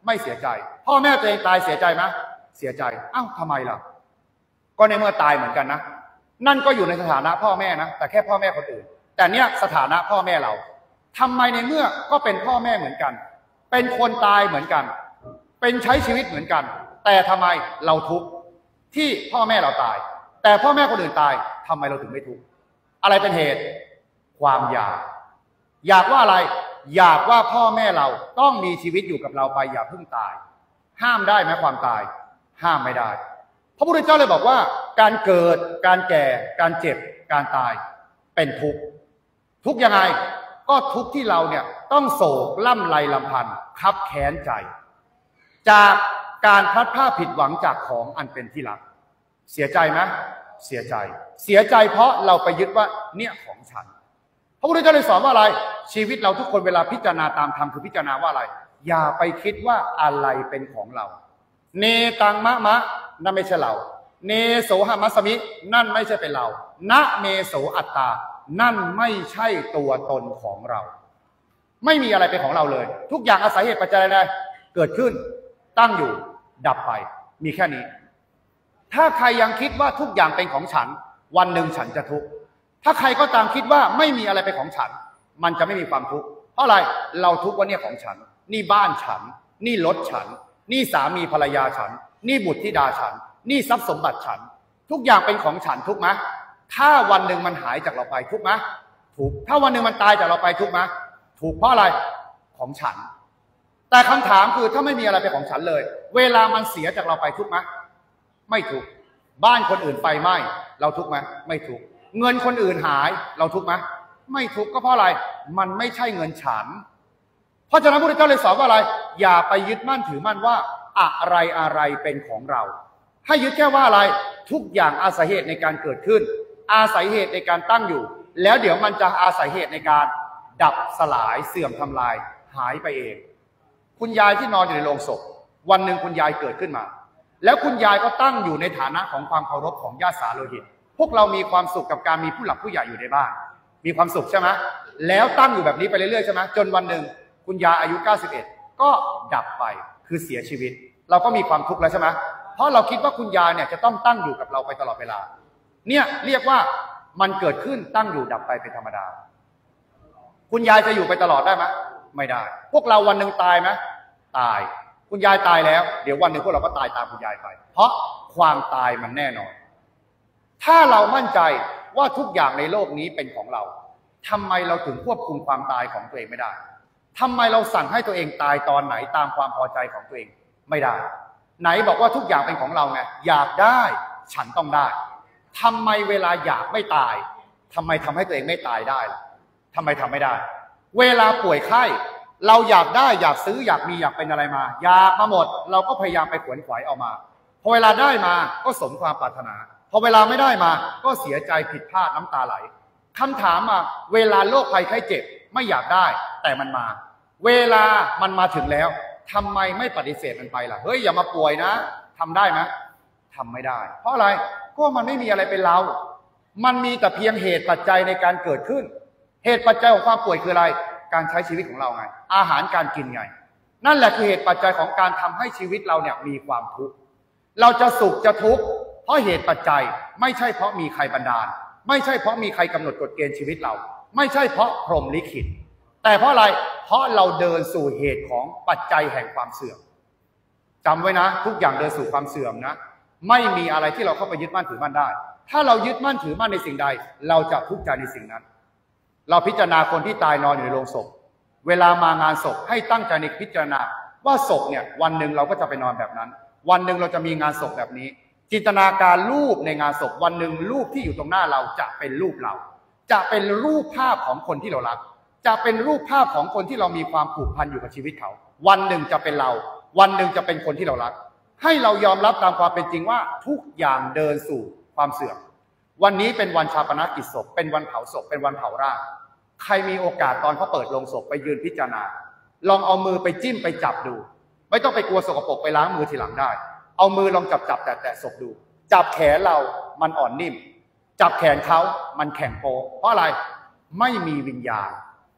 ไม่เสียใจพ่อแม่ตัวเองตายเสียใจไหมเสียใจอ้าวทำไมล่ะก็ในเมื่อตายเหมือนกันนะนั่นก็อยู่ในสถานะพ่อแม่นะแต่แค่พ่อแม่คนอื่นแต่เนี้ยสถานะพ่อแม่เราทำไมในเมื่อก็เป็นพ่อแม่เหมือนกันเป็นคนตายเหมือนกันเป็นใช้ชีวิตเหมือนกันแต่ทำไมเราทุกข์ที่พ่อแม่เราตายแต่พ่อแม่คนอื่นตายทำไมเราถึงไม่ทุกข์อะไรเป็นเหตุความอยากว่าอะไรอยากว่าพ่อแม่เราต้องมีชีวิตอยู่กับเราไปอย่าเพิ่งตายห้ามได้ไหมความตายห้ามไม่ได้พระพุทธเจ้าเลยบอกว่าการเกิดการแก่การเจ็บการตายเป็นทุกข์ทุกข์ยังไงก็ทุกข์ที่เราเนี่ยต้องโศกล่ำไรลำพันธ์คับแค้นใจจากการพลัดพรากผิดหวังจากของอันเป็นที่รักเสียใจไหมเสียใจเพราะเราไปยึดว่าเนี่ยของฉันพระพุทธเจ้าเลยสอนว่าอะไรชีวิตเราทุกคนเวลาพิจารณาตามธรรมคือพิจารณาว่าอะไรอย่าไปคิดว่าอะไรเป็นของเราเนตังมะนั่นไม่ใช่เราเนโสหมัสมินั่นไม่ใช่เป็นเรานะเมโสอัตตานั่นไม่ใช่ตัวตนของเราไม่มีอะไรเป็นของเราเลยทุกอย่างอาศัยเหตุปัจจัยอะไรเกิดขึ้นตั้งอยู่ดับไปมีแค่นี้ถ้าใครยังคิดว่าทุกอย่างเป็นของฉันวันหนึ่งฉันจะทุกข์ถ้าใครก็ตามคิดว่าไม่มีอะไรเป็นของฉันมันจะไม่มีความทุกข์เพราะอะไรเราทุกข์ว่าเนี่ยของฉันนี่บ้านฉันนี่รถฉันนี่สามีภรรยาฉันนี่บุตรธิดาฉันนี่ทรัพย์สมบัติฉันทุกอย่างเป็นของฉันทุกข์ไหมถ้าวันหนึ่งมันหายจากเราไปทุกข์ไหมถูกถ้าวันหนึ่งมันตายจากเราไปทุกข์ไหมถูกเพราะอะไรของฉันแต่คำถามคือถ้าไม่มีอะไรเป็นของฉันเลยเวลามันเสียจากเราไปทุกข์ไหมไม่ทุกข์บ้านคนอื่นไฟไหม้เราทุกข์ไหมไม่ทุกข์เงินคนอื่นหายเราทุกข์ไหมไม่ทุกข์ก็เพราะอะไรมันไม่ใช่เงินฉันเพราะฉะนั้นพระพุทธเจ้าเลยสอนว่าอะไรอย่าไปยึดมั่นถือมั่นว่าอะไรเป็นของเราให้ยึดแค่ว่าอะไรทุกอย่างอาศัยเหตุในการเกิดขึ้นอาศัยเหตุในการตั้งอยู่แล้วเดี๋ยวมันจะอาศัยเหตุในการดับสลายเสื่อมทำลายหายไปเองคุณยายที่นอนอยู่ในโรงศพวันหนึ่งคุณยายเกิดขึ้นมาแล้วคุณยายก็ตั้งอยู่ในฐานะของความเคารพของญาติสาโลหิตพวกเรามีความสุขกับการมีผู้หลักผู้ใหญ่อยู่ในบ้านมีความสุขใช่ไหมแล้วตั้งอยู่แบบนี้ไปเรื่อยๆใช่ไหมจนวันหนึ่งคุณยายอายุ91ก็ดับไปคือเสียชีวิตเราก็มีความทุกข์แล้วใช่ไหมเพราะเราคิดว่าคุณยายเนี่ยจะต้องตั้งอยู่กับเราไปตลอดเวลาเนี่ยเรียกว่ามันเกิดขึ้นตั้งอยู่ดับไปเป็นธรรมดาคุณยายจะอยู่ไปตลอดได้ไหมไม่ได้พวกเราวันหนึ่งตายไหมตายคุณยายตายแล้วเดี๋ยววันหนึ่งพวกเราก็ตายตามคุณยายไปเพราะความตายมันแน่นอนถ้าเรามั่นใจว่าทุกอย่างในโลกนี้เป็นของเราทำไมเราถึงควบคุมความตายของตัวเองไม่ได้ทำไมเราสั่งให้ตัวเองตายตอนไหนตามความพอใจของตัวเองไม่ได้ไหนบอกว่าทุกอย่างเป็นของเราไงอยากได้ฉันต้องได้ทำไมเวลาอยากไม่ตายทำไมทำให้ตัวเองไม่ตายได้ล่ะทำไมทำไม่ได้เวลาป่วยไข้เราอยากได้อยากซื้ออยากมีอยากเป็นอะไรมาอยากมาหมดเราก็พยายามไปขวนขวายเอามาพอเวลาได้มาก็สมความปรารถนาพอเวลาไม่ได้มาก็เสียใจผิดพลาดน้ำตาไหลคำถามมาเวลาโรคภัยไข้เจ็บไม่อยากได้แต่มันมาเวลามันมาถึงแล้วทำไมไม่ปฏิเสธมันไปล่ะเฮ้ยอย่ามาป่วยนะทำได้ไหมทำไม่ได้เพราะอะไรก็มันไม่มีอะไรเป็นเรามันมีแต่เพียงเหตุปัจจัยในการเกิดขึ้นเหตุปัจจัยของความป่วยคืออะไรการใช้ชีวิตของเราไงอาหารการกินไงนั่นแหละคือเหตุปัจจัยของการทำให้ชีวิตเราเนี่ยมีความทุกข์เราจะสุขจะทุกข์เพราะเหตุปัจจัยไม่ใช่เพราะมีใครบันดาลไม่ใช่เพราะมีใครกำหนดกฎเกณฑ์ชีวิตเราไม่ใช่เพราะพรหมลิขิตแต่เพราะอะไรเพราะเราเดินสู่เหตุของปัจจัยแห่งความเสื่อมจำไว้นะทุกอย่างเดินสู่ความเสื่อมนะไม่มีอะไรที่เราเข้าไปยึดมั่นถือมั่นได้ถ้าเรายึดมั่นถือมั่นในสิ่งใดเราจะทุกข์ใจในสิ่งนั้นเราพิจารณาคนที่ตายนอนอยู่ในโรงศพเวลามางานศพให้ตั้งใจในพิจารณาว่าศพเนี่ยวันหนึ่งเราก็จะไปนอนแบบนั้นวันหนึ่งเราจะมีงานศพแบบนี้จินตนาการรูปในงานศพวันหนึ่งรูปที่อยู่ตรงหน้าเราจะเป็นรูปเราจะเป็นรูปภาพของคนที่เรารักจะเป็นรูปภาพของคนที่เรามีความผูกพันอยู่กับชีวิตเขาวันหนึ่งจะเป็นเราวันหนึ่งจะเป็นคนที่เรารักให้เรายอมรับตามความเป็นจริงว่าทุกอย่างเดินสู่ความเสื่อมวันนี้เป็นวันฌาปนกิจศพเป็นวันเผาศพเป็นวันเผาร่างใครมีโอกาสตอนเขาเปิดโลงศพไปยืนพิจารณาลองเอามือไปจิ้มไปจับดูไม่ต้องไปกลัวสกปรกไปล้างมือทีหลังได้เอามือลองจับแตะศพดูจับแขนเรามันอ่อนนิ่มจับแขนเขามันแข็งโป๊เพราะอะไรไม่มีวิญญาณ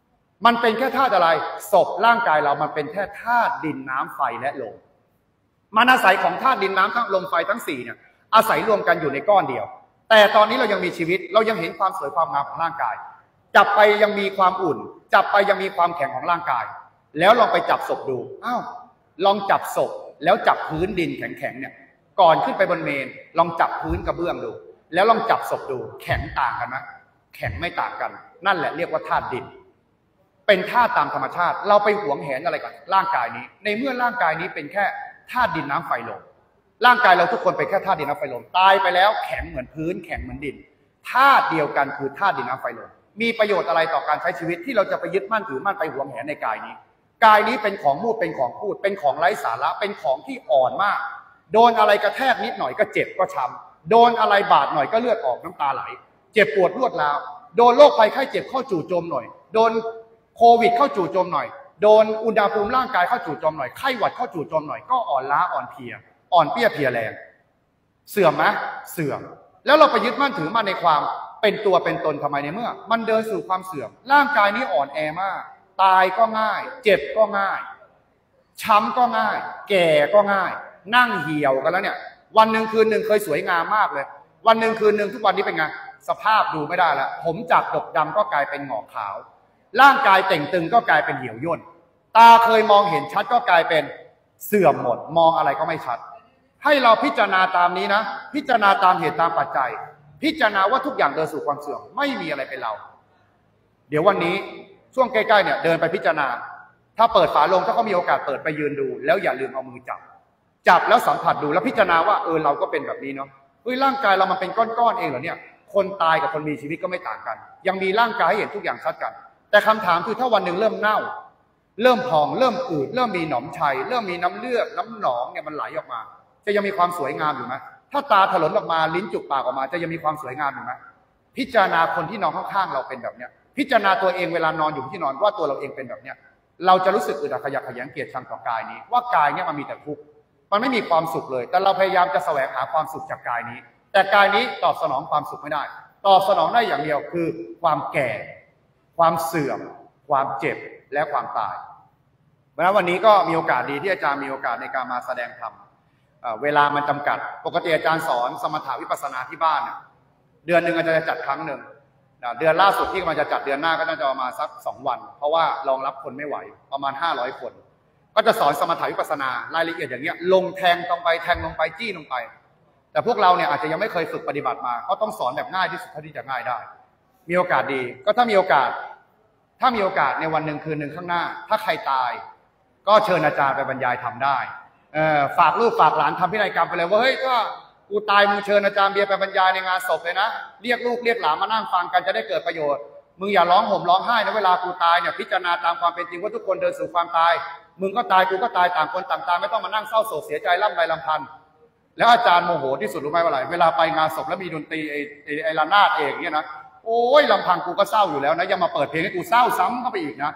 มันเป็นแค่ธาตุอะไรศพร่างกายเรามันเป็นแค่ธาตุดินน้ำไฟและลมมันอาศัยของธาตุดินน้ำทั้งลมไฟทั้ง4เนี่ยอาศัยรวมกันอยู่ในก้อนเดียวแต่ตอนนี้เรายังมีชีวิตเรายังเห็นความสวยความงามของร่างกายจับไปยังมีความอุ่นจับไปยังมีความแข็งของร่างกายแล้วลองไปจับศพดูอ้าวลองจับศพแล้วจับพื้นดินแข็งๆเนี่ยก่อนขึ้นไปบนเมนลองจับพื้นกระเบื้องดูแล้วลองจับศพดูแข็งต่างกันไหมแข็งไม่ต่างกันนั่นแหละเรียกว่าธาตุดินเป็นธาตุตามธรรมชาติเราไปหวงแหนอะไรกับร่างกายนี้ในเมื่อร่างกายนี้เป็นแค่ธาตุดินน้ำไฟลมร่างกายเราทุกคนเป็นแค่ธาตุดินน้ำไฟลมตายไปแล้วแข็งเหมือนพื้นแข็งเหมือนดินธาตุเดียวกันคือธาตุดินน้ำไฟลมมีประโยชน์อะไรต่อการใช้ชีวิตที่เราจะไปยึดมั่นถือมั่นไปหวงแหนในกายนี้กายนี้เป็นของมูดเป็นของพูดเป็นของไร้สาระเป็นของที่อ่อนมากโดนอะไรกระแทกนิดหน่อยก็เจ็บก็ช้ำโดนอะไรบาดหน่อยก็เลือดออกน้ำตาไหลเจ็บปวดรวดร้าวโดนโรคภัยไข้เจ็บเข้าจู่โจมหน่อยโดนโควิดเข้าจู่โจมหน่อยโดนอุณหภูมิร่างกายเข้าจู่โจมหน่อยไข้หวัดเข้าจู่โจมหน่อยก็อ่อนล้าอ่อนเพลียอ่อนเปี้ยเพลียแรงเสื่อมไหมเสื่อมแล้วเราไปยึดมั่นถือมั่นในความเป็นตัวเป็นตนทำไมในเมื่อมันเดินสู่ความเสื่อมร่างกายนี้อ่อนแอมากตายก็ง่ายเจ็บก็ง่ายช้ำก็ง่ายแก่ก็ง่ายนั่งเหี่ยวกันแล้วเนี่ยวันหนึ่งคืนหนึ่งเคยสวยงามมากเลยวันหนึ่งคืนหนึ่งทุกวันนี้เป็นไงสภาพดูไม่ได้แล้วผมจากดกดำก็กลายเป็นหงอกขาวร่างกายเต่งตึงก็กลายเป็นเหี่ยวย่นตาเคยมองเห็นชัดก็กลายเป็นเสื่อมหมดมองอะไรก็ไม่ชัดให้เราพิจารณาตามนี้นะพิจารณาตามเหตุตามปัจจัยพิจารณาว่าทุกอย่างเดินสู่ความเสื่อมไม่มีอะไรเป็นเราเดี๋ยววันนี้ช่วงใกล้ๆเนี่ยเดินไปพิจารณาถ้าเปิดฝาโลงถ้าเขามีโอกาสเปิดไปยืนดูแล้วอย่าลืมเอามือจับแล้วสัมผัสดูแล้วพิจารณาว่าเราก็เป็นแบบนี้เนาะร่างกายเรามันเป็นก้อนๆเองเหรอเนี่ยคนตายกับคนมีชีวิตก็ไม่ต่างกันยังมีร่างกายให้เห็นทุกอย่างชัดกันแต่คำถามคือถ้าวันหนึ่งเริ่มเน่าเริ่มพองเริ่มอืดเริ่มมีหนองชัยเริ่มมีน้ำเลือดน้ำหนองเนี่ยมันไหลออกมาจะยังมีความสวยงามอยู่ไหมถ้าตาถลนออกมาลิ้นจุกปากออกมาจะยังมีความสวยงามอยู่ไหมพิจารณาคนที่นอนข้างๆเราเป็นแบบเนี้ยพิจารณาตัวเองเวลานอนอยู่ที่นอนว่าตัวเราเองเป็นแบบเนี้ยเราจะรู้สึกอึดอัดขยะแขยงเกลียดชังต่อกายนี้ว่ากายเนี่ยมันมีแต่ทุกข์มันไม่มีความสุขเลยแต่เราพยายามจะแสวงหาความสุขจากกายนี้แต่กายนี้ตอบสนองความสุขไม่ได้ตอบสนองได้อย่างเดียวคือความแก่ความเสื่อมความเจ็บและความตายเพราะฉะนั้นวันนี้ก็มีโอกาสดีที่อาจารย์มีโอกาสในการมาแสดงธรรมเวลามันจำกัดปกติอาจารย์สอนสมถะวิปัสสนาที่บ้านเดือนหนึ่งอาจารย์จะจัดครั้งหนึ่งเดือนล่าสุดที่กำลังจะจัดเดือนหน้าก็น่าจะประมาณสัก2 วันเพราะว่ารองรับคนไม่ไหวประมาณ500 คนก็จะสอนสมถะวิปัสสนารายละเอียดอย่างเงี้ยลงแทงตรงไปแทงลงไปจี้ลงไปแต่พวกเราเนี่ยอาจจะยังไม่เคยฝึกปฏิบัติมาก็ต้องสอนแบบง่ายที่สุดเท่าที่จะง่ายได้มีโอกาสดีก็ถ้ามีโอกาสในวันหนึ่งคืนหนึ่งข้างหน้าถ้าใครตายก็เชิญอาจารย์ไปบรรยายทำได้ฝากลูกฝากหลานทำพินัยกรรมไปเลยว่าเฮ้ยก็กูตายมึงเชิญอาจารย์เบียร์ไปบรรยายในงานศพเลยนะเรียกลูกเรียกหลานมานั่งฟังกันจะได้เกิดประโยชน์มึงอย่าร้องห่มร้องไห้นะเวลากูตายเนี่ยพิจารณาตามความเป็นจริงว่าทุกคนเดินสู่ความตายมึงก็ตายกูก็ตายต่างคนต่างตายไม่ต้องมานั่งเศร้าโศกเสียใจร่ำไรลำพันแล้วอาจารย์โมโหที่สุดรู้ไหมว่าอะไรเวลาไปงานศพแล้วมีดนตรีไอ้ระนาดเองเนี่ยนะโอ้ยลำพังกูก็เศร้าอยู่แล้วนะยังมาเปิดเพลงให้กูเศร้าซ้ำเข้าไปอีกนะ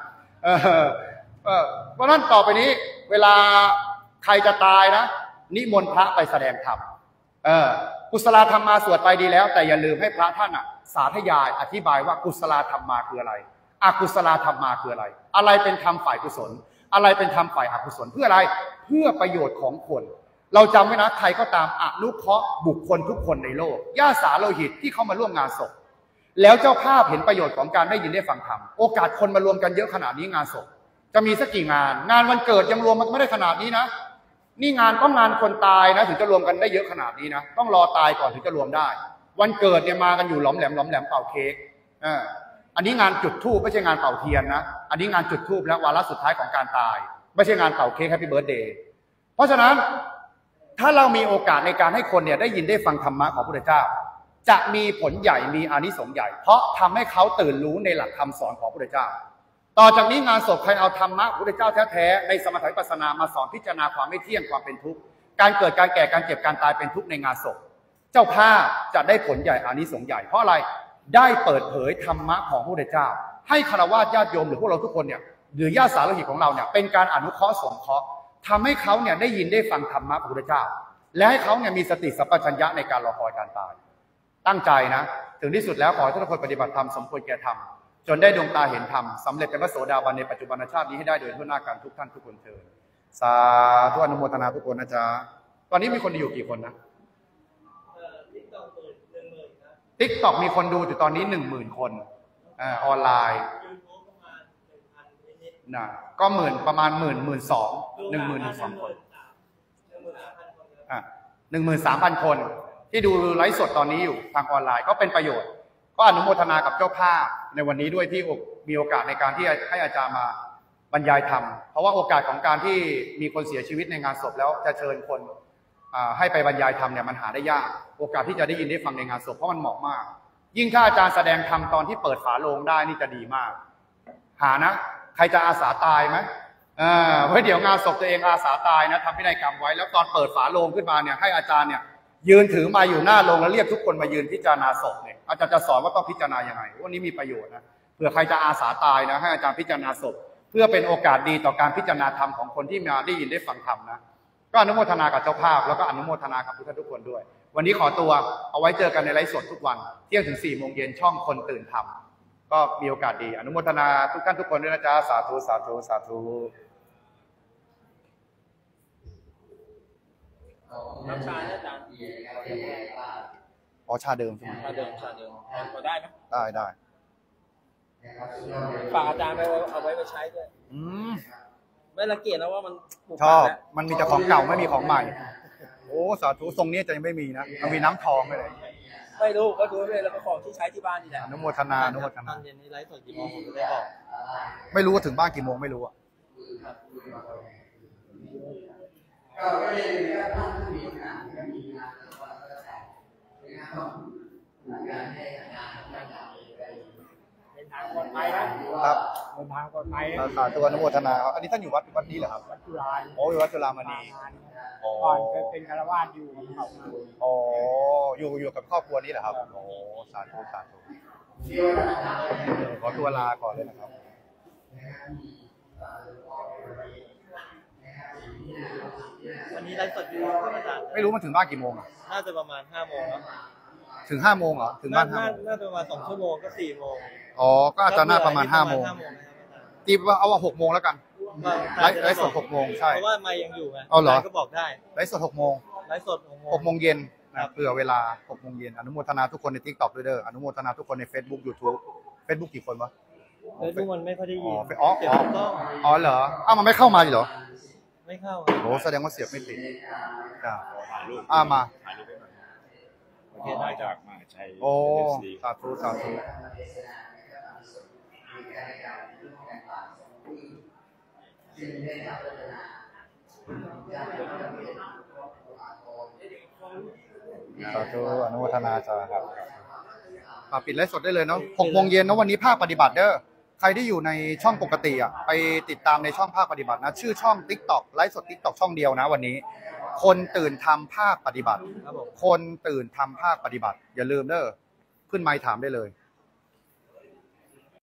เพราะนั้นต่อไปนี้เวลาใครจะตายนะนิมนต์พระไปแสดงธรรมกุศลธรรมมาสวดไปดีแล้วแต่อย่าลืมให้พระท่านสาธยายอธิบายว่ากุศลธรรมมาคืออะไรอกุศลธรรมมาคืออะไรอะไรเป็นธรรมฝ่ายกุศลอะไรเป็นธรรมฝ่ายอกุศลเพื่ออะไรเพื่อประโยชน์ของคนเราจำไว้นะใครก็ตามอนุเคราะห์บุคคลทุกคนในโลกญาติสาโลหิตที่เขามาร่วมงานศพแล้วเจ้าภาพเห็นประโยชน์ของการได้ยินได้ฟังธรรมโอกาสคนมารวมกันเยอะขนาดนี้งานศพจะมีสักกี่งานวันเกิดยังรวมมันไม่ได้ขนาดนี้นะนี่งานต้องงานคนตายนะถึงจะรวมกันได้เยอะขนาดนี้นะต้องรอตายก่อนถึงจะรวมได้วันเกิดเนี่ยมากันอยู่หลอมแหลมเป่าเค้กอันนี้งานจุดธูปไม่ใช่งานเป่าเทียนนะอันนี้งานจุดธูปแล้ววาระสุดท้ายของการตายไม่ใช่งานเป่าเค้กแฮปปี้เบิร์ธเดย์เพราะฉะนั้นถ้าเรามีโอกาสในการให้คนเนี่ยได้ยินได้ฟังธรรมะของพระพุทธเจ้าจะมีผลใหญ่มีอานิสงส์ใหญ่เพราะทำให้เขาตื่นรู้ในหลักคำสอนของพระพุทธเจ้าต่อจากนี้งานศพใครเอาธรรมะพระพุทธเจ้าแท้ๆในสมถะวิปัสสนามาสอนพิจารณาความไม่เที่ยงความเป็นทุกข์การเกิดการแก่การเจ็บการตายเป็นทุกข์ในงานศพเจ้าภาพจะได้ผลใหญ่อานิสงส์ใหญ่เพราะอะไรได้เปิดเผยธรรมะของพระพุทธเจ้าให้ฆราวาสญาติโยมหรือพวกเราทุกคนเนี่ยหรือญาติสาโลหิตของเราเนี่ยเป็นการอนุเคราะห์สงเคราะห์ทำให้เขาเนี่ยได้ยินได้ฟังธรรมะพระพุทธเจ้าและให้เขาเนี่ยมีสติสัพพัญญะในการรอคอยการตายตั้งใจนะถึงที่สุดแล้วขอให้ทุกคนปฏิบัติธรรมสมควรแก่ธรรมจนได้ดวงตาเห็นธรรมสำเร็จเป็นพระโสดาบันในปัจจุบันชาตินี้ให้ได้โดยทั่วหน้ากันทุกท่านทุกคนเถิดสาธุอนุโมทนาทุกคนนะจ๊ะตอนนี้มีคนดูอยู่กี่คนนะTikTok มีคนดูอยู่ตอนนี้ 10,000 คนออนไลน์นะก็ประมาณ12,000 คน13,000 คนที่ดูไลฟ์สดตอนนี้อยู่ทางออนไลน์ก็เป็นประโยชน์ก็อนุโมทนากับเจ้าภาพในวันนี้ด้วยที่มีโอกาสในการที่ให้อาจารย์มาบรรยายธรรมเพราะว่าโอกาสของการที่มีคนเสียชีวิตในงานศพแล้วจะเชิญคนให้ไปบรรยายธรรมเนี่ยมันหาได้ยากโอกาสที่จะได้ยินได้ฟังในงานศพเพราะมันเหมาะมากยิ่งถ้าอาจารย์แสดงธรรมตอนที่เปิดฝาโลงได้นี่จะดีมากหานะใครจะอาสาตายไหมเพราะเดี๋ยวงานศพตัวเองอาสาตายนะทำพินัยกรรมไว้แล้วตอนเปิดฝาโลงขึ้นมาเนี่ยให้อาจารย์เนี่ยยืนถือมาอยู่หน้าโรงแล้วเรียกทุกคนมายืนพิจารณาศพเนี่ยอาจารย์จะสอนว่าต้องพิจารณายังไงวันนี้มีประโยชน์นะเผื่อใครจะอาสาตายนะให้อาจารย์พิจารณาศพเพื่อเป็นโอกาสดีต่อการพิจารณาธรรมของคนที่มาได้ยินได้ฟังธรรมนะก็อนุโมทนากับเจ้าภาพแล้วก็อนุโมทนากับทุกท่านทุกคนด้วยวันนี้ขอตัวเอาไว้เจอกันในไลฟ์สดทุกวันเที่ยงถึง4 โมงเย็นช่องคนตื่นธรรมก็มีโอกาสดีอนุโมทนาทุกท่านทุกคนด้วยนะจ๊ะสาธุสาธุสาธุน้ำชาเนี่ยอาจารย์อ๋อชาเดิมใช่ไหมชาเดิมพอได้ไหมได้ฝากอาจารย์ไปเอาไว้ใช้ด้วยไม่ละเกียดนะว่ามันชอบมันมีแต่ของเก่าไม่มีของใหม่โอ้สาธุทรงนี้จะยังไม่มีนะมันมีน้ำทองเลยไม่รู้ก็ดูเลยแล้วก็ของที่ใช้ที่บ้านนี่แหละอนุโมทนาอนุโมทนาตอนเย็นนี้ไลฟ์สดกี่โมงผมจะได้ออกไม่รู้ว่าถึงบ้านกี่โมงไม่รู้อ่ะเป็นทางปลอดภัยนะครับเป็นทางปลอดภัยสาธุอนุโมทนาอันนี้ท่านอยู่วัดนี้เหรอครับวัดจุฬาโอ้ยวัดจุฬามณีก่อนเคยเป็นฆราวาสอยู่กับเขาอ๋ออยู่กับครอบครัวนี้เหรอครับโอ้สาธุขอตัวลาก่อนเลยนะครับวันนี้ไลฟ์สดอยู่ครับอาจารย์ไม่รู้มันถึงบ้านกี่โมงอ่ะน่าจะประมาณ5 โมงแล้วถึง5 โมงเหรอถึงบ้าน5 โมงน่าจะประมาณ2 ชั่วโมงก็4 โมงอ๋อก็อาจจะน่าประมาณ5 โมงตีว่าเอา6 โมงแล้วกันไลฟ์สด6 โมงใช่เพราะว่าไม่ยังอยู่ไงก็บอกได้ไลฟ์สด6 โมงไลฟ์สด 6 โมงเย็นเผื่อเวลา6 โมงเย็นอนุโมทนาทุกคนใน TikTok ด้วยเด้ออนุโมทนาทุกคนใน Facebook YouTube Facebook กี่คนวะ Facebook มันไม่ค่อยได้ยินอ๋อเหรอมันไม่เข้ามาเหรอไม่เข้าโอ้แสดงว่าเสียบไม่ติดจ้าถ่ายรูปมาถ่ายรูปโอเคได้จากมาใช้โอ้สาธุอนุโมทนาจ้าครับปิดไลฟ์สดได้เลยเนาะ6 โมงเย็นนะวันนี้ภาคปฏิบัติเด้อใครที่อยู่ในช่องปกติอ่ะไปติดตามในช่องภาคปฏิบัตินะชื่อช่อง TikTok ไลฟ์สด TikTok ช่องเดียวนะวันนี้คนตื่นทำภาคปฏิบัติคนตื่นทำภาคปฏิบัติอย่าลืมเด้อขึ้นไมค์ถามได้เลย